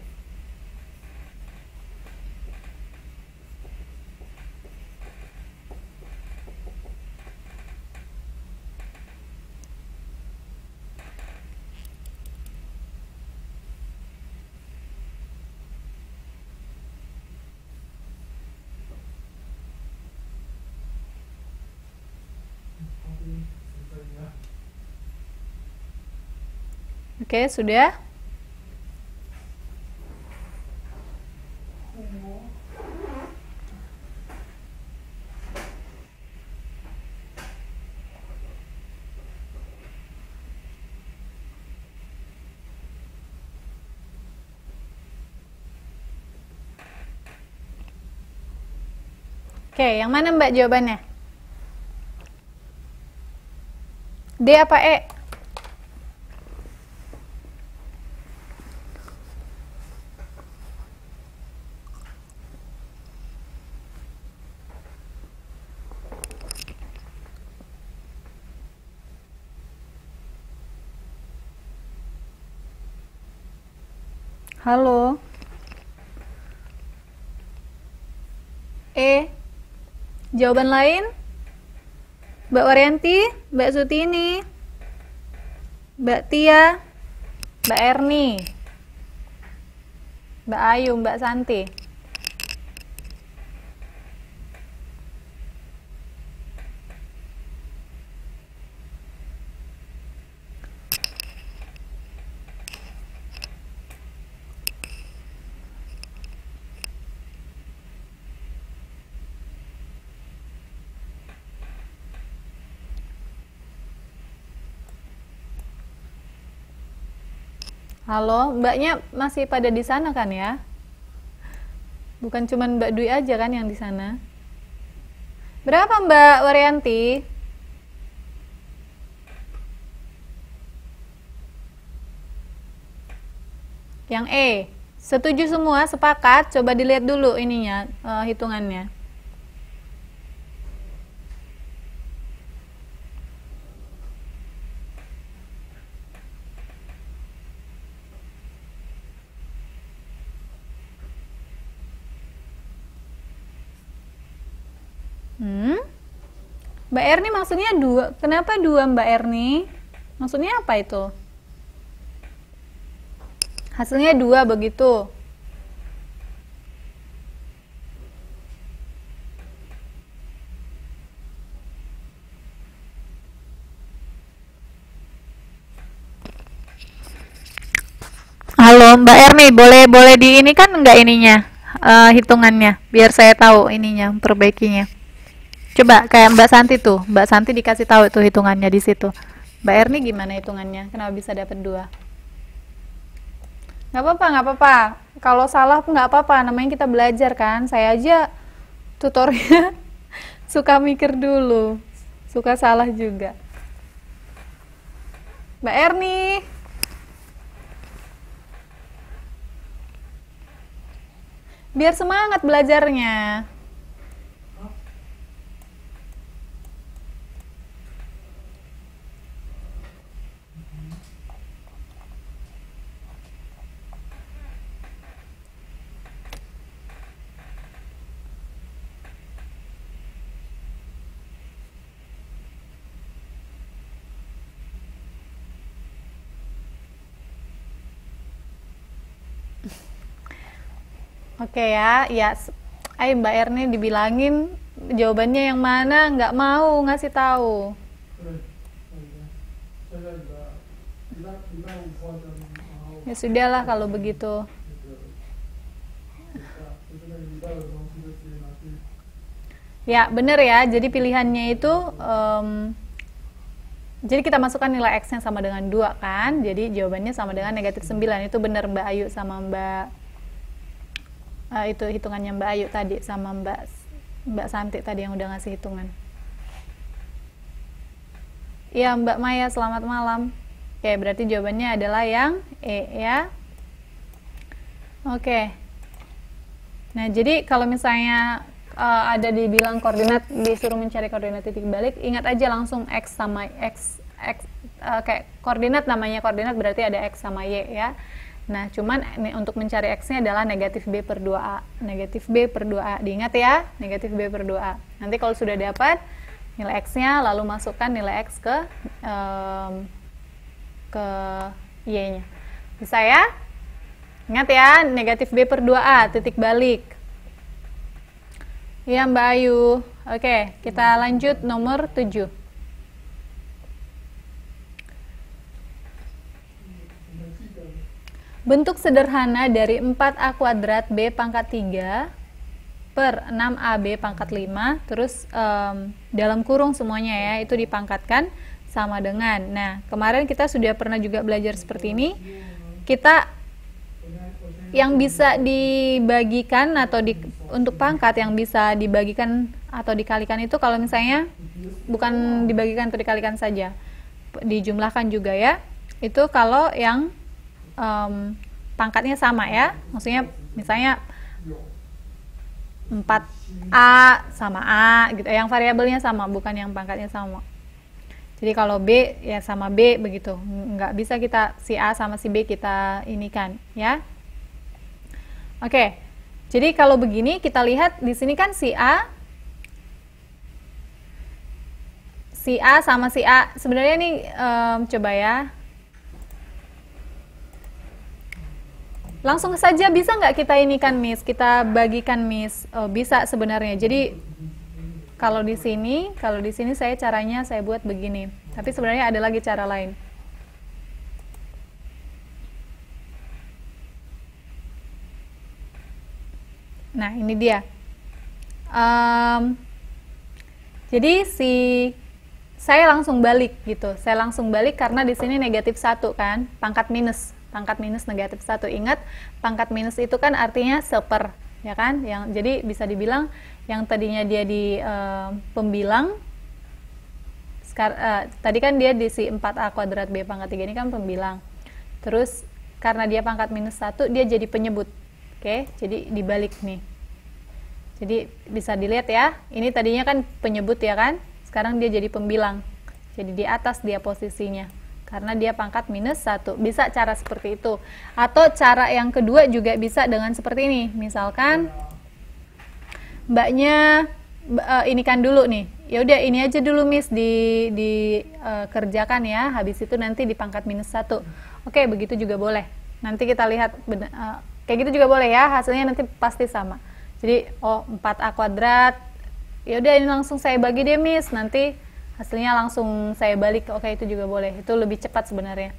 Oke, sudah? Oke, yang mana Mbak jawabannya? D apa E? Halo? E? Jawaban lain? Mbak Waryanti, Mbak Sutini, Mbak Tia, Mbak Erni, Mbak Ayu, Mbak Santi. Halo, Mbaknya masih pada di sana kan ya? Bukan cuma Mbak Dwi aja kan yang di sana? Berapa Mbak Waryanti? Yang E. Setuju semua, sepakat? Coba dilihat dulu ininya, hitungannya. Mbak Erni maksudnya 2. Kenapa 2 Mbak Erni? Maksudnya apa itu? Hasilnya 2 begitu. Halo Mbak Erni, boleh di ini kan enggak ininya, hitungannya, biar saya tahu ininya, perbaikinya. Coba kayak Mbak Santi tuh, Mbak Santi dikasih tahu tuh hitungannya di situ. Mbak Erni gimana hitungannya? Kenapa bisa dapat 2? Nggak apa-apa. Kalau salah nggak apa-apa, namanya kita belajar kan. Saya aja tutornya suka mikir dulu, suka salah juga. Mbak Erni. Biar semangat belajarnya. Oke ya, ya Mbak Erni dibilangin jawabannya yang mana, nggak mau ngasih tahu. Ya sudahlah kalau begitu. Ya bener ya, jadi pilihannya itu jadi kita masukkan nilai X nya sama dengan 2 kan, jadi jawabannya sama dengan negatif 9. Itu bener Mbak Ayu sama Mbak itu hitungannya Mbak Ayu tadi sama Mbak Santi tadi yang udah ngasih hitungan. Iya Mbak Maya, selamat malam. Oke, berarti jawabannya adalah yang E ya. Oke. Nah, jadi kalau misalnya ada dibilang koordinat, disuruh mencari koordinat titik balik, ingat aja langsung X sama X kayak koordinat, namanya koordinat berarti ada X sama Y ya. Nah, cuman untuk mencari X-nya adalah negatif B per 2A. Negatif B per 2A, diingat ya, negatif B per 2A. Nanti kalau sudah dapat nilai X-nya, lalu masukkan nilai X ke Y-nya. Bisa ya? Ingat ya, negatif B per 2A, titik balik. Iya Mbak Ayu. Oke, kita lanjut nomor 7. Bentuk sederhana dari 4A kuadrat B pangkat 3 per 6AB pangkat 5, terus dalam kurung semuanya ya, itu dipangkatkan sama dengan. Nah, kemarin kita sudah pernah juga belajar seperti ini. Kita yang bisa dibagikan atau untuk pangkat yang bisa dibagikan atau dikalikan itu kalau misalnya bukan dibagikan atau dikalikan saja, dijumlahkan juga ya. Itu kalau yang pangkatnya sama ya, maksudnya misalnya 4A sama A gitu, yang variabelnya sama, bukan yang pangkatnya sama. Jadi kalau B ya sama B begitu, nggak bisa kita si A sama si B kita inikan ya. Oke, jadi kalau begini kita lihat di sini kan si A sama si A sebenarnya nih coba ya. Langsung saja bisa nggak kita inikan Miss, kita bagikan Miss? Oh, bisa sebenarnya. Jadi kalau di sini caranya saya buat begini. Tapi sebenarnya ada lagi cara lain. Nah, ini dia. Jadi saya langsung balik gitu. Saya langsung balik karena di sini negatif 1 kan, pangkat minus negatif 1. Ingat, pangkat minus itu kan artinya seper, ya kan? Jadi bisa dibilang yang tadinya dia di pembilang, tadi kan dia di si 4A kuadrat B pangkat 3 ini kan pembilang. Terus karena dia pangkat minus 1, dia jadi penyebut. Oke, jadi dibalik nih. Jadi bisa dilihat ya, ini tadinya kan penyebut ya kan? Sekarang dia jadi pembilang. Jadi di atas dia posisinya. Karena dia pangkat minus 1. Bisa cara seperti itu. Atau cara yang kedua juga bisa dengan seperti ini. Misalkan mbaknya ini kan dulu nih. Ya udah ini aja dulu Miss dikerjakan ya. Habis itu nanti di pangkat minus 1. Oke, begitu juga boleh. Nanti kita lihat kayak gitu juga boleh ya. Hasilnya nanti pasti sama. Jadi 4A kuadrat. Ya udah ini langsung saya bagi deh Miss. Nanti hasilnya langsung saya balik. Oke, itu juga boleh. Itu lebih cepat sebenarnya.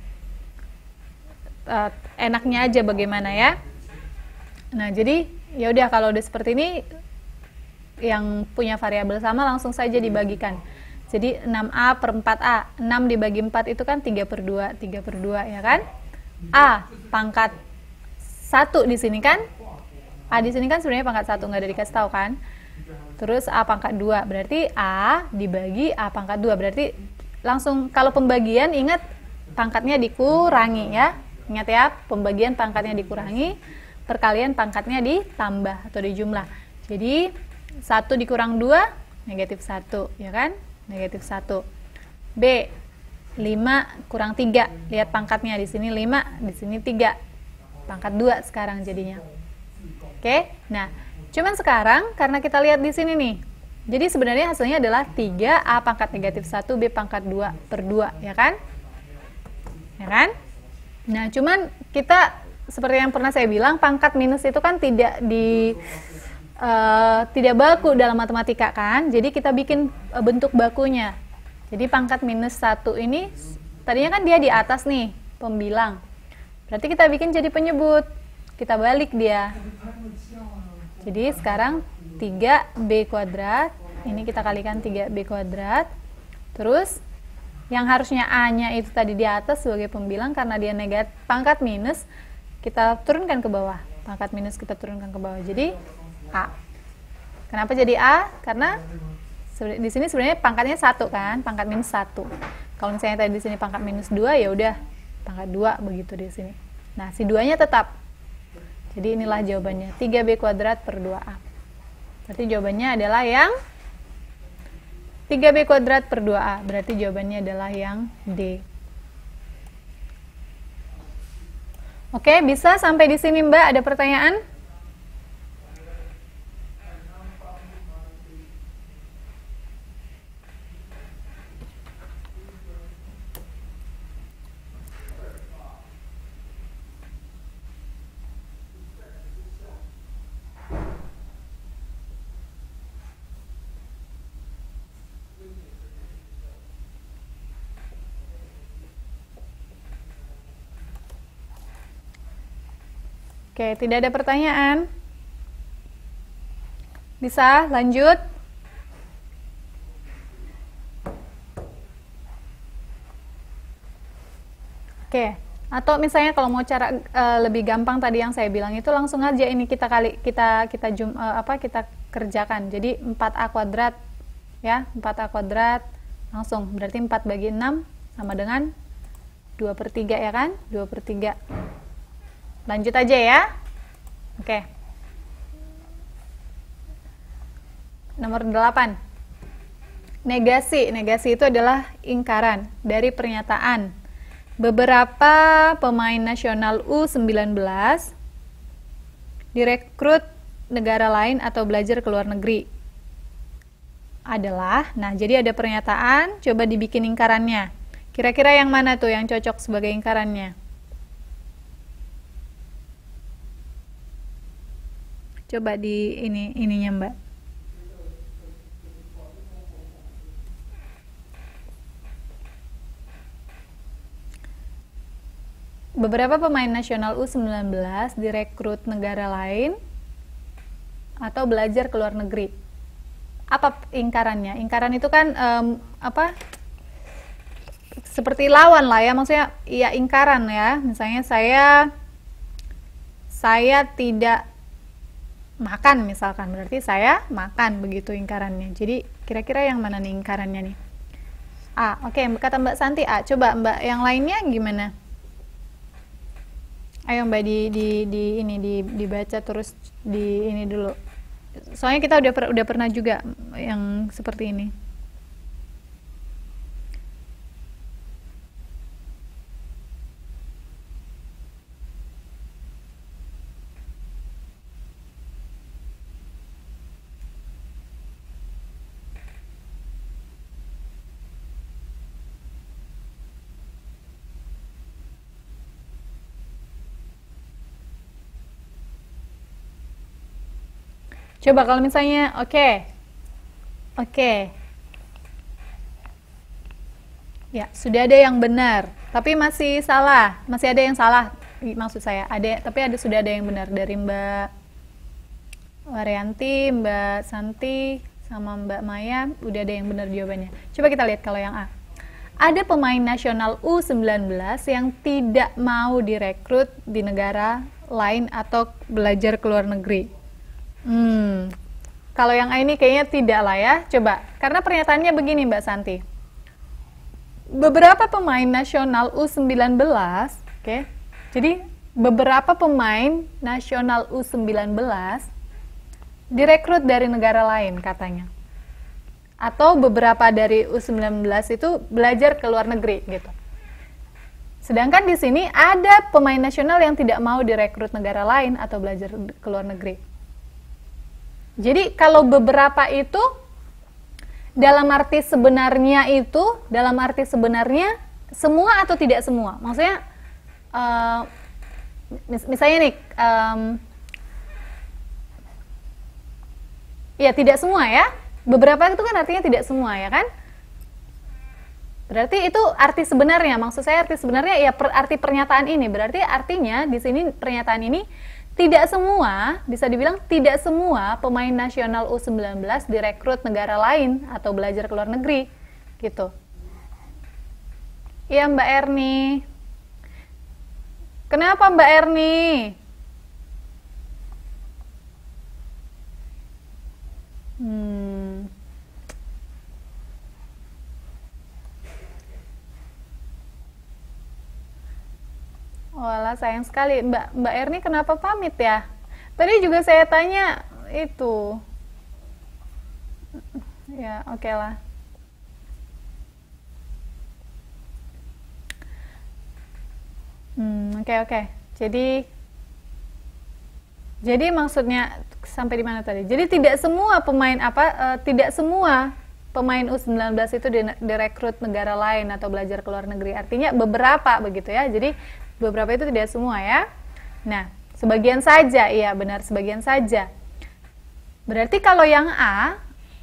Enaknya aja bagaimana ya. Nah, jadi ya udah kalau udah seperti ini, yang punya variabel sama langsung saja dibagikan. Jadi 6A per 4A. 6 dibagi 4 itu kan 3 per 2. 3 per 2 ya kan. A pangkat 1 di sini kan. A di sini kan sebenarnya pangkat 1, nggak ada dikasih tahu kan. Terus A pangkat 2, berarti A dibagi A pangkat 2, berarti langsung kalau pembagian ingat pangkatnya dikurangi ya. Ingat ya, pembagian pangkatnya dikurangi, perkalian pangkatnya ditambah atau dijumlah. Jadi 1 dikurang 2, negatif 1 ya kan, negatif 1. B, 5 kurang 3, lihat pangkatnya di sini 5, di sini 3, pangkat 2 sekarang jadinya. Oke, nah cuman sekarang karena kita lihat di sini nih, jadi sebenarnya hasilnya adalah 3A pangkat negatif 1 B pangkat 2 per 2 ya kan? Ya kan? Nah cuman kita seperti yang pernah saya bilang, pangkat minus itu kan tidak tidak baku dalam matematika kan, jadi kita bikin bentuk bakunya. Jadi pangkat minus 1 ini tadinya kan dia di atas nih, pembilang. Berarti kita bikin jadi penyebut. Kita balik dia. Jadi sekarang 3b kuadrat, ini kita kalikan 3b kuadrat. Terus yang harusnya a-nya itu tadi di atas sebagai pembilang, karena dia negatif pangkat minus, kita turunkan ke bawah. Pangkat minus kita turunkan ke bawah. Jadi a. Kenapa jadi a? Karena di sini sebenarnya pangkatnya 1 kan, pangkat minus 1. Kalau misalnya tadi di sini pangkat minus 2, ya udah pangkat 2 begitu di sini. Nah, si 2-nya tetap. Jadi inilah jawabannya, 3b kuadrat per 2a. Berarti jawabannya adalah yang 3b kuadrat per 2a. Berarti jawabannya adalah yang D. Oke, bisa sampai di sini Mbak? Ada pertanyaan? Oke, tidak ada pertanyaan. Bisa lanjut? Oke, atau misalnya kalau mau cara lebih gampang tadi yang saya bilang itu langsung aja ini kita kerjakan. Jadi 4a kuadrat ya, 4a kuadrat langsung. Berarti 4 bagi 6 sama dengan 2/3 ya kan? 2/3. Lanjut aja ya. Oke. Nomor 8. Negasi. Negasi itu adalah ingkaran dari pernyataan. Beberapa pemain nasional U19 direkrut negara lain atau belajar ke luar negeri. Adalah, nah jadi ada pernyataan, coba dibikin ingkarannya. Kira-kira yang mana tuh yang cocok sebagai ingkarannya? Coba di ininya Mbak. Beberapa pemain nasional U19 direkrut negara lain atau belajar ke luar negeri. Apa ingkarannya? Ingkaran itu kan seperti lawan lah ya, maksudnya ya ingkaran ya. Misalnya saya tidak makan misalkan, berarti saya makan, begitu ingkarannya. Jadi kira-kira yang mana nih ingkarannya nih? A. Oke, kata Mbak Santi A. Coba Mbak yang lainnya gimana? Ayo Mbak dibaca terus di ini dulu. Soalnya kita udah pernah juga yang seperti ini. Coba kalau misalnya, oke. Ya, sudah ada yang benar, tapi masih salah. Masih ada yang salah, maksud saya. Sudah ada yang benar dari Mbak Waryanti, Mbak Santi, sama Mbak Maya. Udah ada yang benar jawabannya. Coba kita lihat kalau yang A. Ada pemain nasional U19 yang tidak mau direkrut di negara lain atau belajar ke luar negeri. Kalau yang A ini kayaknya tidak lah ya. Coba, karena pernyataannya begini Mbak Santi. Beberapa pemain nasional U19, oke. Jadi beberapa pemain nasional U19 direkrut dari negara lain katanya. Atau beberapa dari U19 itu belajar ke luar negeri gitu. Sedangkan di sini ada pemain nasional yang tidak mau direkrut negara lain atau belajar ke luar negeri. Jadi kalau beberapa itu dalam arti sebenarnya semua atau tidak semua. Maksudnya misalnya nih Ya, tidak semua ya. Beberapa itu kan artinya tidak semua ya kan? Berarti itu arti sebenarnya, maksud saya arti sebenarnya ya arti pernyataan ini. Berarti artinya di sini pernyataan ini tidak semua, bisa dibilang tidak semua pemain nasional U19 direkrut negara lain atau belajar ke luar negeri gitu. Iya Mbak Erni. Kenapa Mbak Erni? Walah sayang sekali Mbak Erni, kenapa pamit ya? Tadi juga saya tanya itu. Ya, oke lah. Oke. Jadi maksudnya sampai di mana tadi? Jadi tidak semua pemain tidak semua pemain U19 itu direkrut negara lain atau belajar ke luar negeri. Artinya beberapa begitu ya. Jadi beberapa itu tidak semua ya. Nah, sebagian saja, iya benar, sebagian saja. Berarti kalau yang A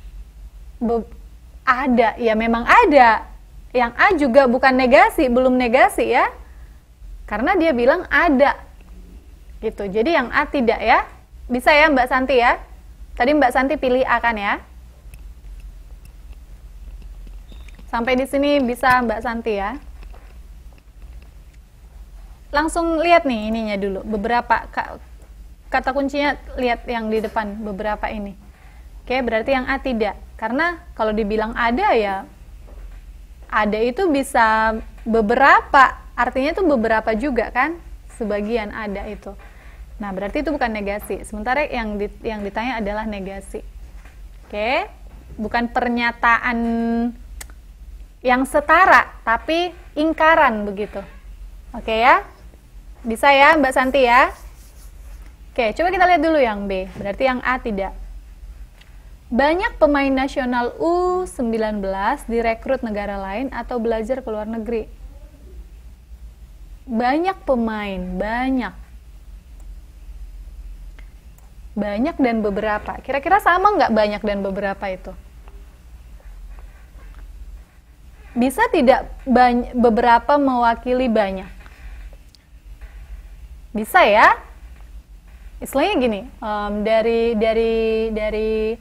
ada, ya memang ada. Yang A juga bukan negasi, belum negasi ya. Karena dia bilang ada. Gitu. Jadi yang A tidak ya. Bisa ya Mbak Santi ya. Tadi Mbak Santi pilih A kan ya. Sampai di sini bisa Mbak Santi ya. Langsung lihat nih ininya dulu, beberapa kata kuncinya, lihat yang di depan beberapa ini. Oke, berarti yang A tidak. Karena kalau dibilang ada ya, ada itu bisa beberapa, artinya itu beberapa juga kan, sebagian ada itu. Nah, berarti itu bukan negasi. Sementara yang ditanya adalah negasi. Oke, bukan pernyataan yang setara, tapi ingkaran begitu. Oke ya. Bisa ya Mbak Santi ya. Oke, coba kita lihat dulu yang B. Berarti yang A tidak. Banyak pemain nasional U19 direkrut negara lain atau belajar ke luar negeri. Banyak pemain, banyak. Banyak dan beberapa. Kira-kira sama nggak banyak dan beberapa itu? Bisa tidak beberapa mewakili banyak? Bisa ya. Istilahnya gini, dari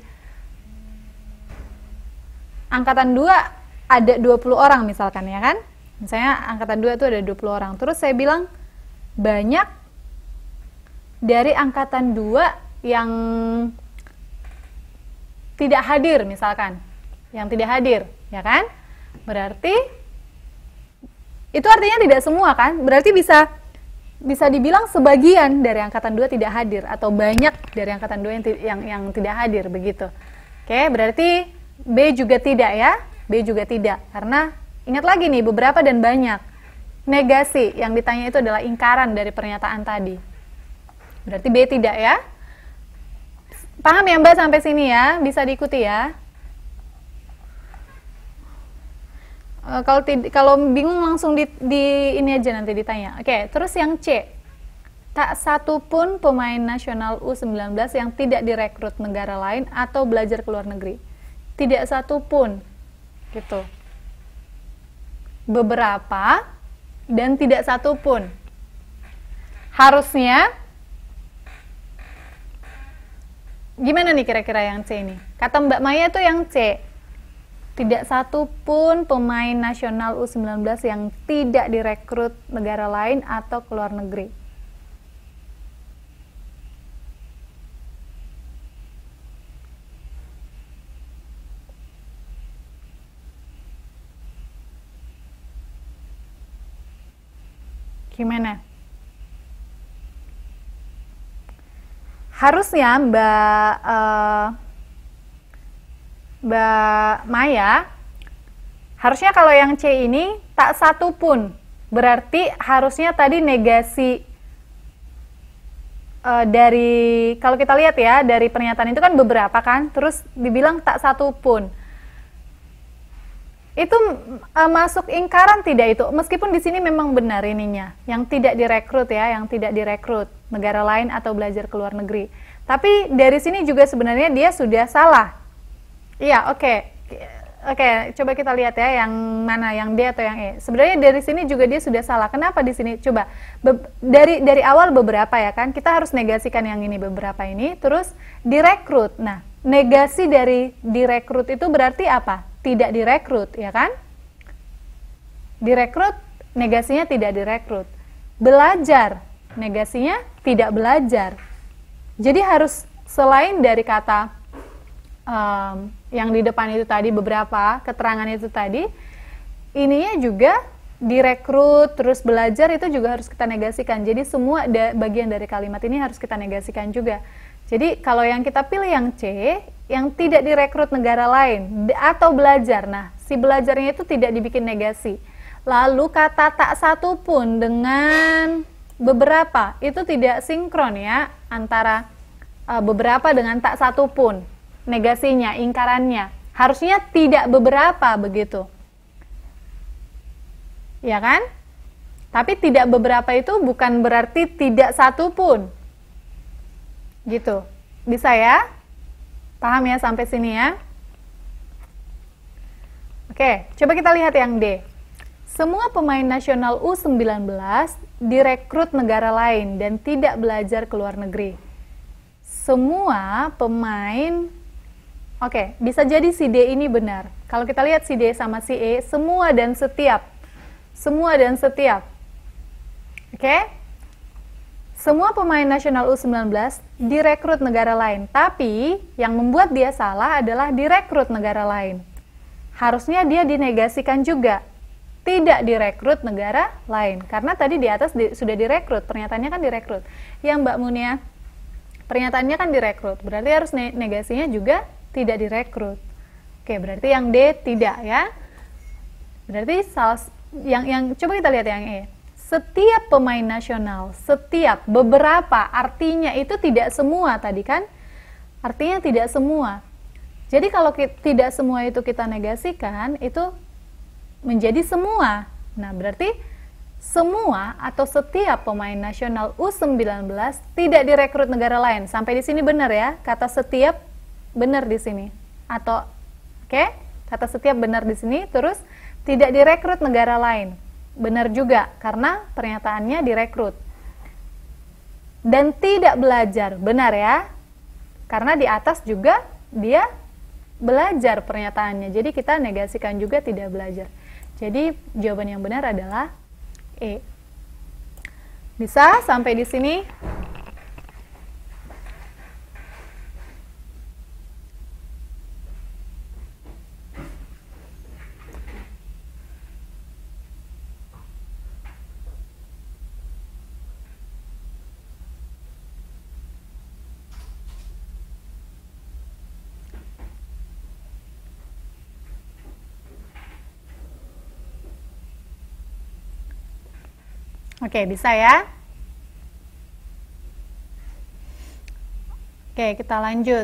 angkatan 2 ada 20 orang misalkan ya kan. Misalnya angkatan 2 itu ada 20 orang. Terus saya bilang banyak dari angkatan 2 yang tidak hadir misalkan. Yang tidak hadir, ya kan? Berarti itu artinya tidak semua kan? Berarti bisa dibilang sebagian dari angkatan 2 tidak hadir atau banyak dari angkatan 2 yang tidak hadir begitu. Oke, berarti B juga tidak ya. B juga tidak. Karena ingat lagi nih, beberapa dan banyak. Negasi yang ditanya itu adalah ingkaran dari pernyataan tadi. Berarti B tidak ya. Paham ya Mbak sampai sini ya? Bisa diikuti ya. Kalau bingung langsung di ini aja nanti ditanya. Oke, terus yang C. Tak satu pun pemain nasional U19 yang tidak direkrut negara lain atau belajar ke luar negeri. Tidak satu pun. Gitu. Beberapa dan tidak satu pun. Harusnya gimana nih kira-kira yang C ini? Kata Mbak Maya tuh yang C. Tidak satu pun pemain nasional U19 yang tidak direkrut negara lain atau ke luar negeri. Gimana? Harusnya Mbak Maya, harusnya kalau yang C ini tak satu pun, berarti harusnya tadi negasi dari, kalau kita lihat ya, dari pernyataan itu kan beberapa kan, terus dibilang tak satu pun. Itu masuk ingkaran tidak itu? Meskipun di sini memang benar ininya, yang tidak direkrut ya, yang tidak direkrut negara lain atau belajar ke luar negeri. Tapi dari sini juga sebenarnya dia sudah salah. Iya, oke. Oke, coba kita lihat ya yang mana, yang D atau yang E. Sebenarnya dari sini juga dia sudah salah. Kenapa di sini? Coba dari awal beberapa ya kan, kita harus negasikan yang ini beberapa ini, terus direkrut. Nah, negasi dari direkrut itu berarti apa? Tidak direkrut, ya kan? Direkrut, negasinya tidak direkrut. Belajar, negasinya tidak belajar. Jadi harus selain dari kata yang di depan itu tadi, beberapa keterangan itu tadi, ininya juga direkrut, terus belajar itu juga harus kita negasikan. Jadi semua bagian dari kalimat ini harus kita negasikan juga. Jadi kalau yang kita pilih yang C, yang tidak direkrut negara lain atau belajar, nah si belajarnya itu tidak dibikin negasi. Lalu kata tak satu pun dengan beberapa itu tidak sinkron ya, antara beberapa dengan tak satu pun. Negasinya, ingkarannya harusnya tidak beberapa begitu, ya kan? Tapi tidak beberapa itu bukan berarti tidak satu pun, gitu. Bisa ya? Paham ya sampai sini ya? Oke, coba kita lihat yang D. Semua pemain nasional U19 direkrut negara lain dan tidak belajar ke luar negeri. Semua pemain. Oke, bisa jadi si D ini benar. Kalau kita lihat si D sama si E, semua dan setiap. Semua dan setiap. Oke? Semua pemain nasional U19 direkrut negara lain. Tapi, yang membuat dia salah adalah direkrut negara lain. Harusnya dia dinegasikan juga. Tidak direkrut negara lain. Karena tadi di atas sudah direkrut. Pernyataannya kan direkrut. Ya Mbak Munia, pernyataannya kan direkrut. Berarti harus negasinya juga tidak direkrut. Oke, berarti yang D tidak ya. Berarti yang coba kita lihat yang E. Setiap pemain nasional, setiap, beberapa, artinya itu tidak semua tadi kan? Artinya tidak semua. Jadi kalau tidak semua itu kita negasikan, itu menjadi semua. Nah, berarti semua atau setiap pemain nasional U19 tidak direkrut negara lain. Sampai di sini benar ya? Kata setiap benar di sini, atau oke, kata setiap benar di sini, terus tidak direkrut negara lain, benar juga karena pernyataannya direkrut. Dan tidak belajar, benar ya, karena di atas juga dia belajar pernyataannya, jadi kita negasikan juga tidak belajar. Jadi jawaban yang benar adalah E. Bisa sampai di sini? Oke, bisa ya? Oke, kita lanjut.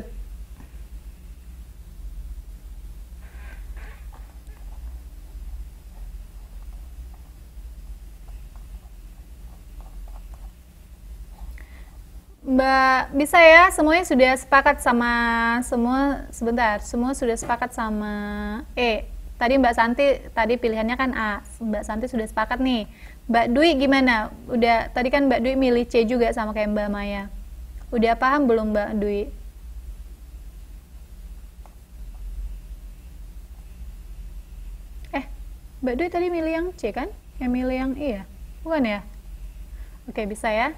Mbak, bisa ya? Semuanya sudah sepakat sama sebentar, semua sudah sepakat sama E. Tadi Mbak Santi, tadi pilihannya kan A. Mbak Santi sudah sepakat nih. Mbak Dwi gimana? Udah, tadi kan Mbak Dwi milih C juga sama kayak Mbak Maya. Udah paham belum Mbak Dwi? Mbak Dwi tadi milih yang C kan? Yang milih yang E ya? Bukan ya? Oke, bisa ya?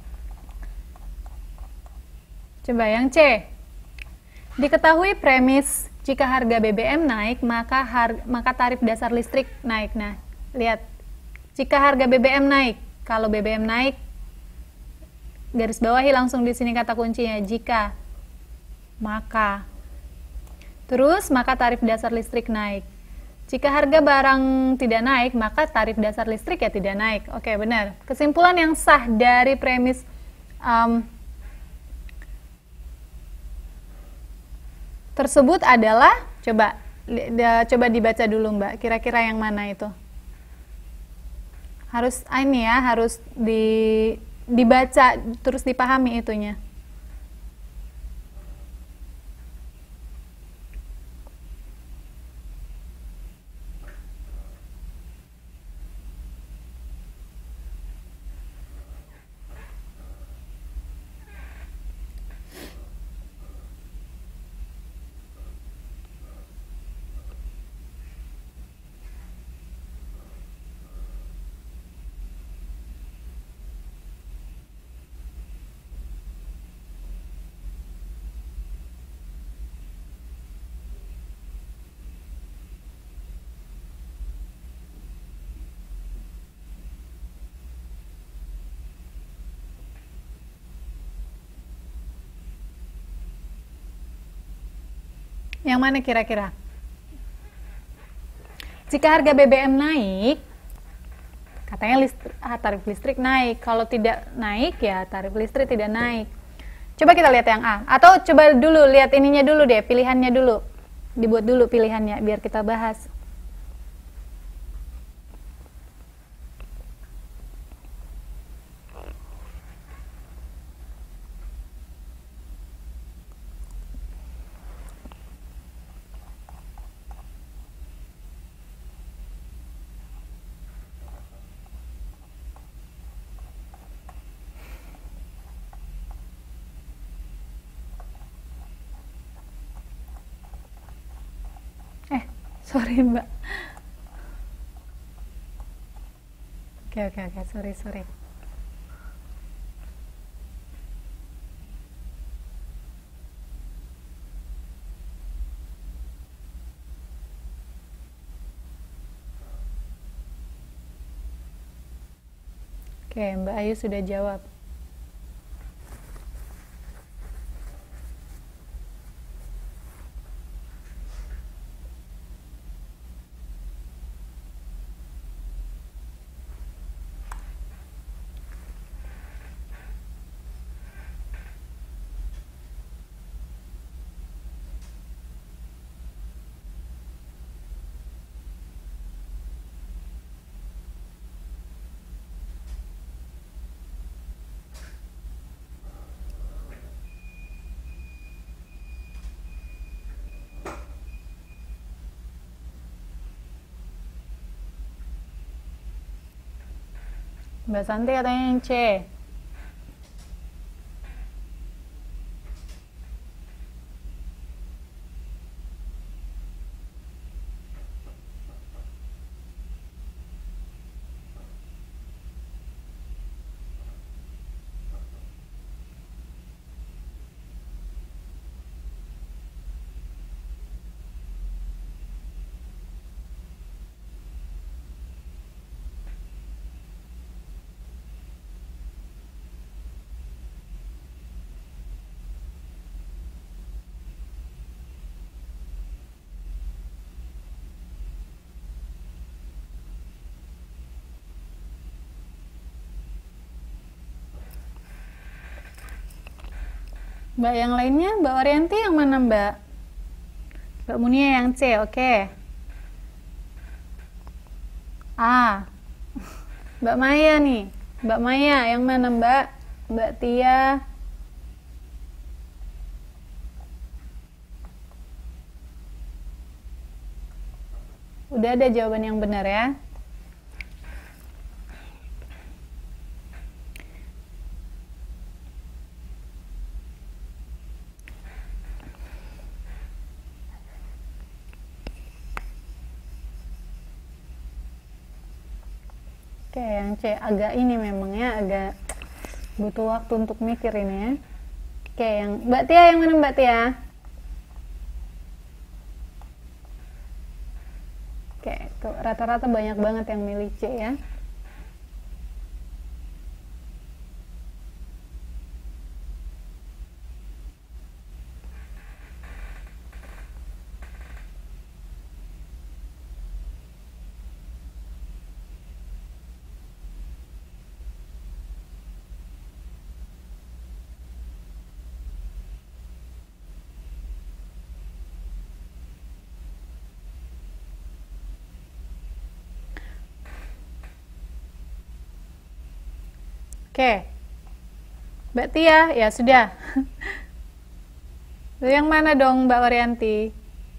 Coba yang C. Diketahui premis jika harga BBM naik, maka tarif dasar listrik naik. Nah, lihat. Jika harga BBM naik, kalau BBM naik, garis bawahi langsung di sini kata kuncinya, jika, maka. Terus, maka tarif dasar listrik naik. Jika harga barang tidak naik, maka tarif dasar listrik ya tidak naik. Oke, benar. Kesimpulan yang sah dari premis tersebut adalah, coba dibaca dulu Mbak, kira-kira yang mana itu? Harus ini ya, harus dibaca terus dipahami itunya. Yang mana kira-kira? Jika harga BBM naik, katanya tarif listrik naik. Kalau tidak naik, ya tarif listrik tidak naik. Coba kita lihat yang A. Atau coba dulu lihat ininya dulu deh, pilihannya dulu. Dibuat dulu pilihannya, biar kita bahas. Sorry Mbak. Oke, sorry. Oke, Mbak Ayu sudah jawab. Mbak Santi katanya yang C. Mbak yang lainnya, Mbak Orianti yang mana Mbak? Mbak Munia yang C, oke. A. Mbak Maya nih. Mbak Maya yang mana Mbak? Mbak Tia. Udah ada jawaban yang benar ya? Oke, yang C agak ini memang ya, agak butuh waktu untuk mikir ini ya. Oke, yang Mbak Tia yang mana Mbak Tia? Oke, tuh rata-rata banyak banget yang milih C ya. Oke, Mbak Tia, ya sudah. Yang mana dong Mbak Orianti?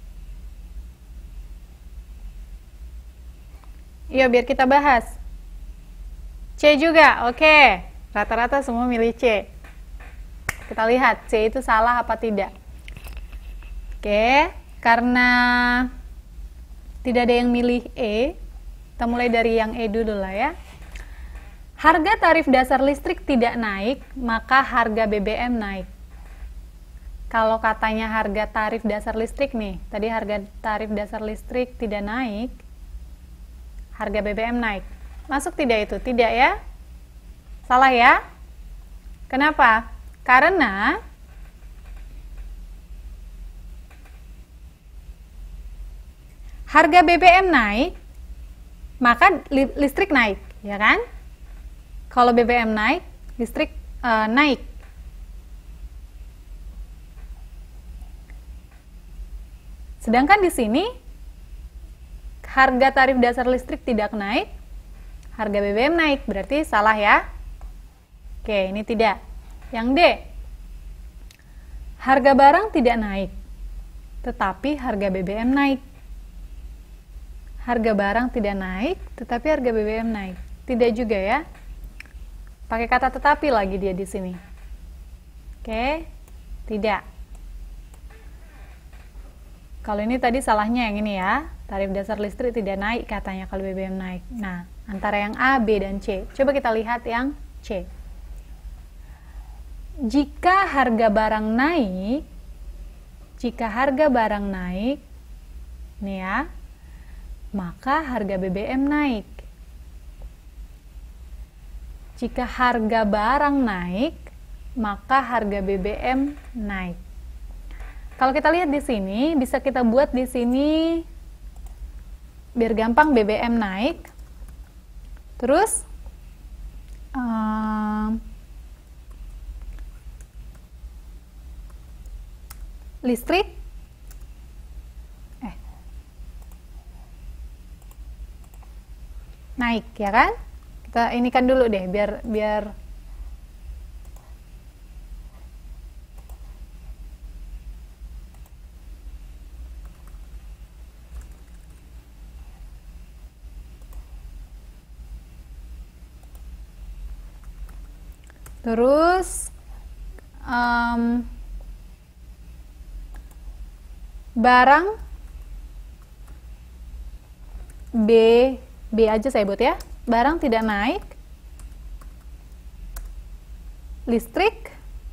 Iya, biar kita bahas. C juga, oke. Rata-rata semua milih C. Kita lihat C itu salah apa tidak. Oke, karena tidak ada yang milih E, kita mulai dari yang E dulu lah ya. Harga tarif dasar listrik tidak naik, maka harga BBM naik. Kalau katanya harga tarif dasar listrik nih, tadi harga tarif dasar listrik tidak naik, harga BBM naik. Masuk tidak itu? Tidak ya? Salah ya? Kenapa? Karena harga BBM naik, maka listrik naik, ya kan? Kalau BBM naik, listrik naik. Sedangkan di sini harga tarif dasar listrik tidak naik, harga BBM naik, berarti salah ya. Oke, ini tidak. Yang D, harga barang tidak naik, tetapi harga BBM naik. Harga barang tidak naik, tetapi harga BBM naik. Tidak juga ya. Pakai kata tetapi lagi dia di sini. Oke, tidak. Kalau ini tadi salahnya yang ini ya. Tarif dasar listrik tidak naik katanya kalau BBM naik. Nah, antara yang A, B, dan C. Coba kita lihat yang C. Jika harga barang naik, nih ya, maka harga BBM naik. Jika harga barang naik, maka harga BBM naik. Kalau kita lihat di sini, bisa kita buat di sini biar gampang, BBM naik. Terus listrik naik, ya kan? Kita inikan dulu deh biar terus barang B aja saya buat ya. Barang tidak naik, listrik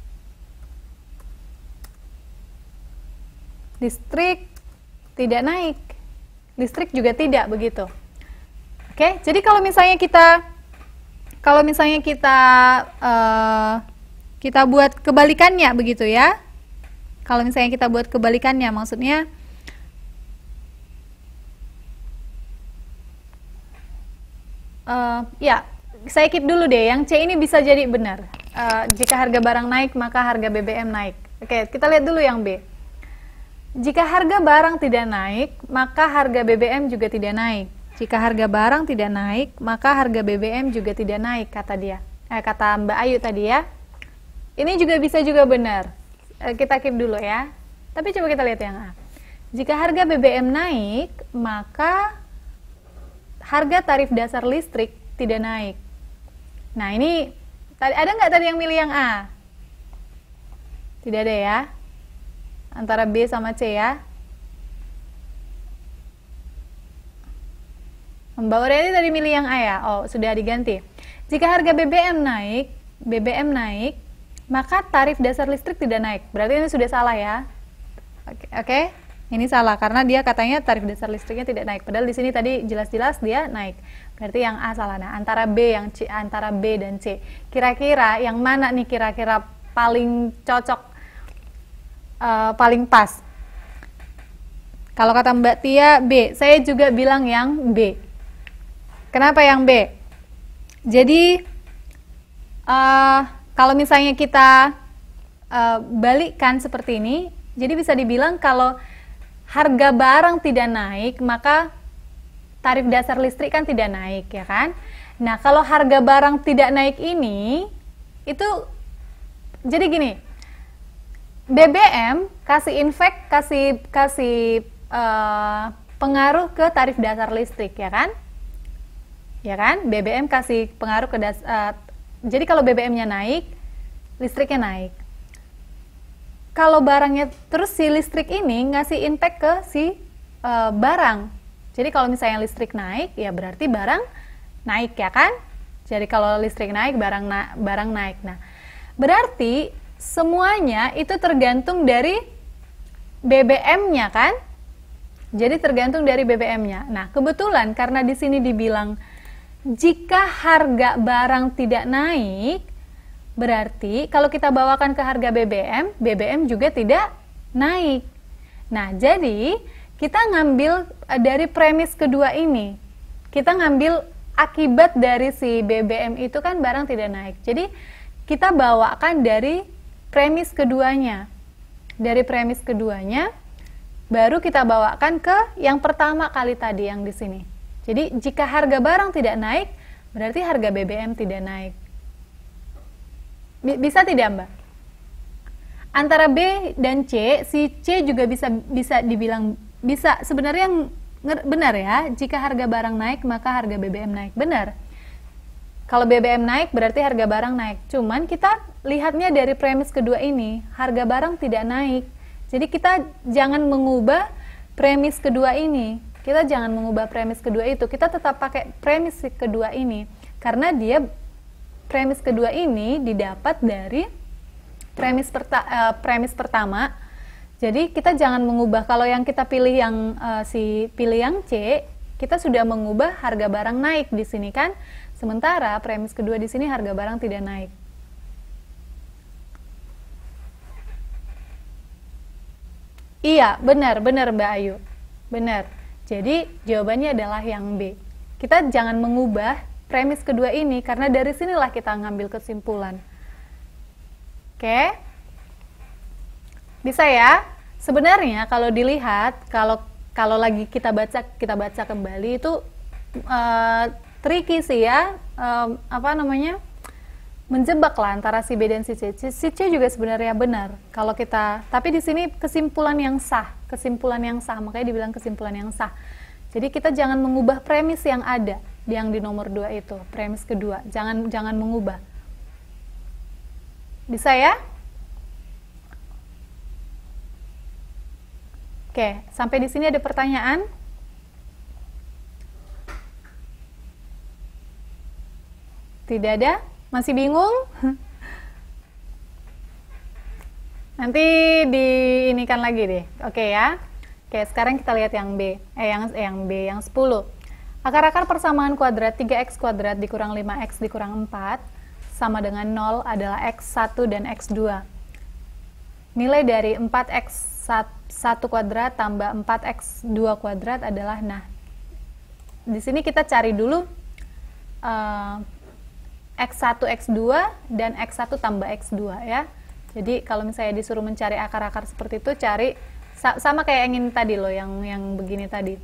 tidak naik, listrik juga tidak, begitu. Oke, jadi kalau misalnya kita buat kebalikannya begitu ya. Kalau misalnya kita buat kebalikannya, maksudnya ya, saya keep dulu deh. Yang C ini bisa jadi benar. Jika harga barang naik, maka harga BBM naik. Oke, kita lihat dulu yang B. Jika harga barang tidak naik, maka harga BBM juga tidak naik. Jika harga barang tidak naik, maka harga BBM juga tidak naik, kata dia. Kata Mbak Ayu tadi ya. Ini juga bisa juga benar. Kita keep dulu ya. Tapi coba kita lihat yang A. Jika harga BBM naik, maka harga tarif dasar listrik tidak naik. Nah, ini ada nggak tadi yang milih yang A? Tidak ada ya. Antara B sama C ya. Mbak Aureli tadi milih yang A ya. Oh, sudah diganti. Jika harga BBM naik, maka tarif dasar listrik tidak naik. Berarti ini sudah salah ya. Oke. Ini salah karena dia katanya tarif dasar listriknya tidak naik. Padahal di sini tadi jelas-jelas dia naik. Berarti yang A salah. Nah, antara B dan C. Kira-kira yang mana nih kira-kira paling cocok, paling pas? Kalau kata Mbak Tia B, saya juga bilang yang B. Kenapa yang B? Jadi kalau misalnya kita balikkan seperti ini, jadi bisa dibilang kalau harga barang tidak naik, maka tarif dasar listrik kan tidak naik, ya kan? Nah, kalau harga barang tidak naik ini, itu jadi gini, BBM kasih pengaruh ke tarif dasar listrik, ya kan? Ya kan? BBM kasih pengaruh ke jadi kalau BBM-nya naik, listriknya naik. Kalau barangnya terus si listrik ini ngasih impact ke si barang. Jadi kalau misalnya listrik naik, ya berarti barang naik, ya kan? Jadi kalau listrik naik, barang naik. Nah, berarti semuanya itu tergantung dari BBM-nya kan? Jadi tergantung dari BBM-nya. Nah, kebetulan karena di sini dibilang jika harga barang tidak naik, berarti kalau kita bawakan ke harga BBM, BBM juga tidak naik. Nah, jadi kita ngambil dari premis kedua ini. Kita ngambil akibat dari si BBM itu kan barang tidak naik. Jadi kita bawakan dari premis keduanya. Dari premis keduanya baru kita bawakan ke yang pertama kali tadi yang di sini. Jadi jika harga barang tidak naik, berarti harga BBM tidak naik. Bisa tidak, Mbak? Antara B dan C, si C juga bisa dibilang bisa. Sebenarnya yang benar ya, jika harga barang naik maka harga BBM naik. Benar. Kalau BBM naik berarti harga barang naik. Cuman kita lihatnya dari premis kedua ini, harga barang tidak naik. Jadi kita jangan mengubah premis kedua ini. Kita jangan mengubah premis kedua itu. Kita tetap pakai premis kedua ini. Karena dia premis kedua ini didapat dari premis pertama. Jadi kita jangan mengubah. Kalau yang kita pilih yang pilih yang C, kita sudah mengubah harga barang naik di sini kan. Sementara premis kedua di sini harga barang tidak naik. Iya, benar Mbak Ayu. Benar. Jadi jawabannya adalah yang B. Kita jangan mengubah premis kedua ini karena dari sinilah kita ngambil kesimpulan. Oke? Bisa ya? Sebenarnya kalau dilihat, kalau lagi kita baca kembali itu tricky sih ya. Menjebak lah antara si B dan si C. Si C juga sebenarnya benar. Kalau kita, tapi di sini kesimpulan yang sah, makanya dibilang kesimpulan yang sah. Jadi kita jangan mengubah premis yang ada, yang di nomor 2 itu, premis kedua. Jangan mengubah. Bisa ya? Oke, sampai di sini ada pertanyaan? Tidak ada? Masih bingung? Nanti diinikan lagi deh. Oke ya. Oke, sekarang kita lihat yang B. Yang 10. Akar-akar persamaan kuadrat 3x kuadrat dikurang 5x dikurang 4 sama dengan 0 adalah x1 dan x2. Nilai dari 4x1 kuadrat tambah 4x2 kuadrat adalah, nah, di sini kita cari dulu x1, x2, dan x1 tambah x2 ya. Jadi kalau misalnya disuruh mencari akar-akar seperti itu, cari sama kayak yang ini tadi loh, yang begini tadi.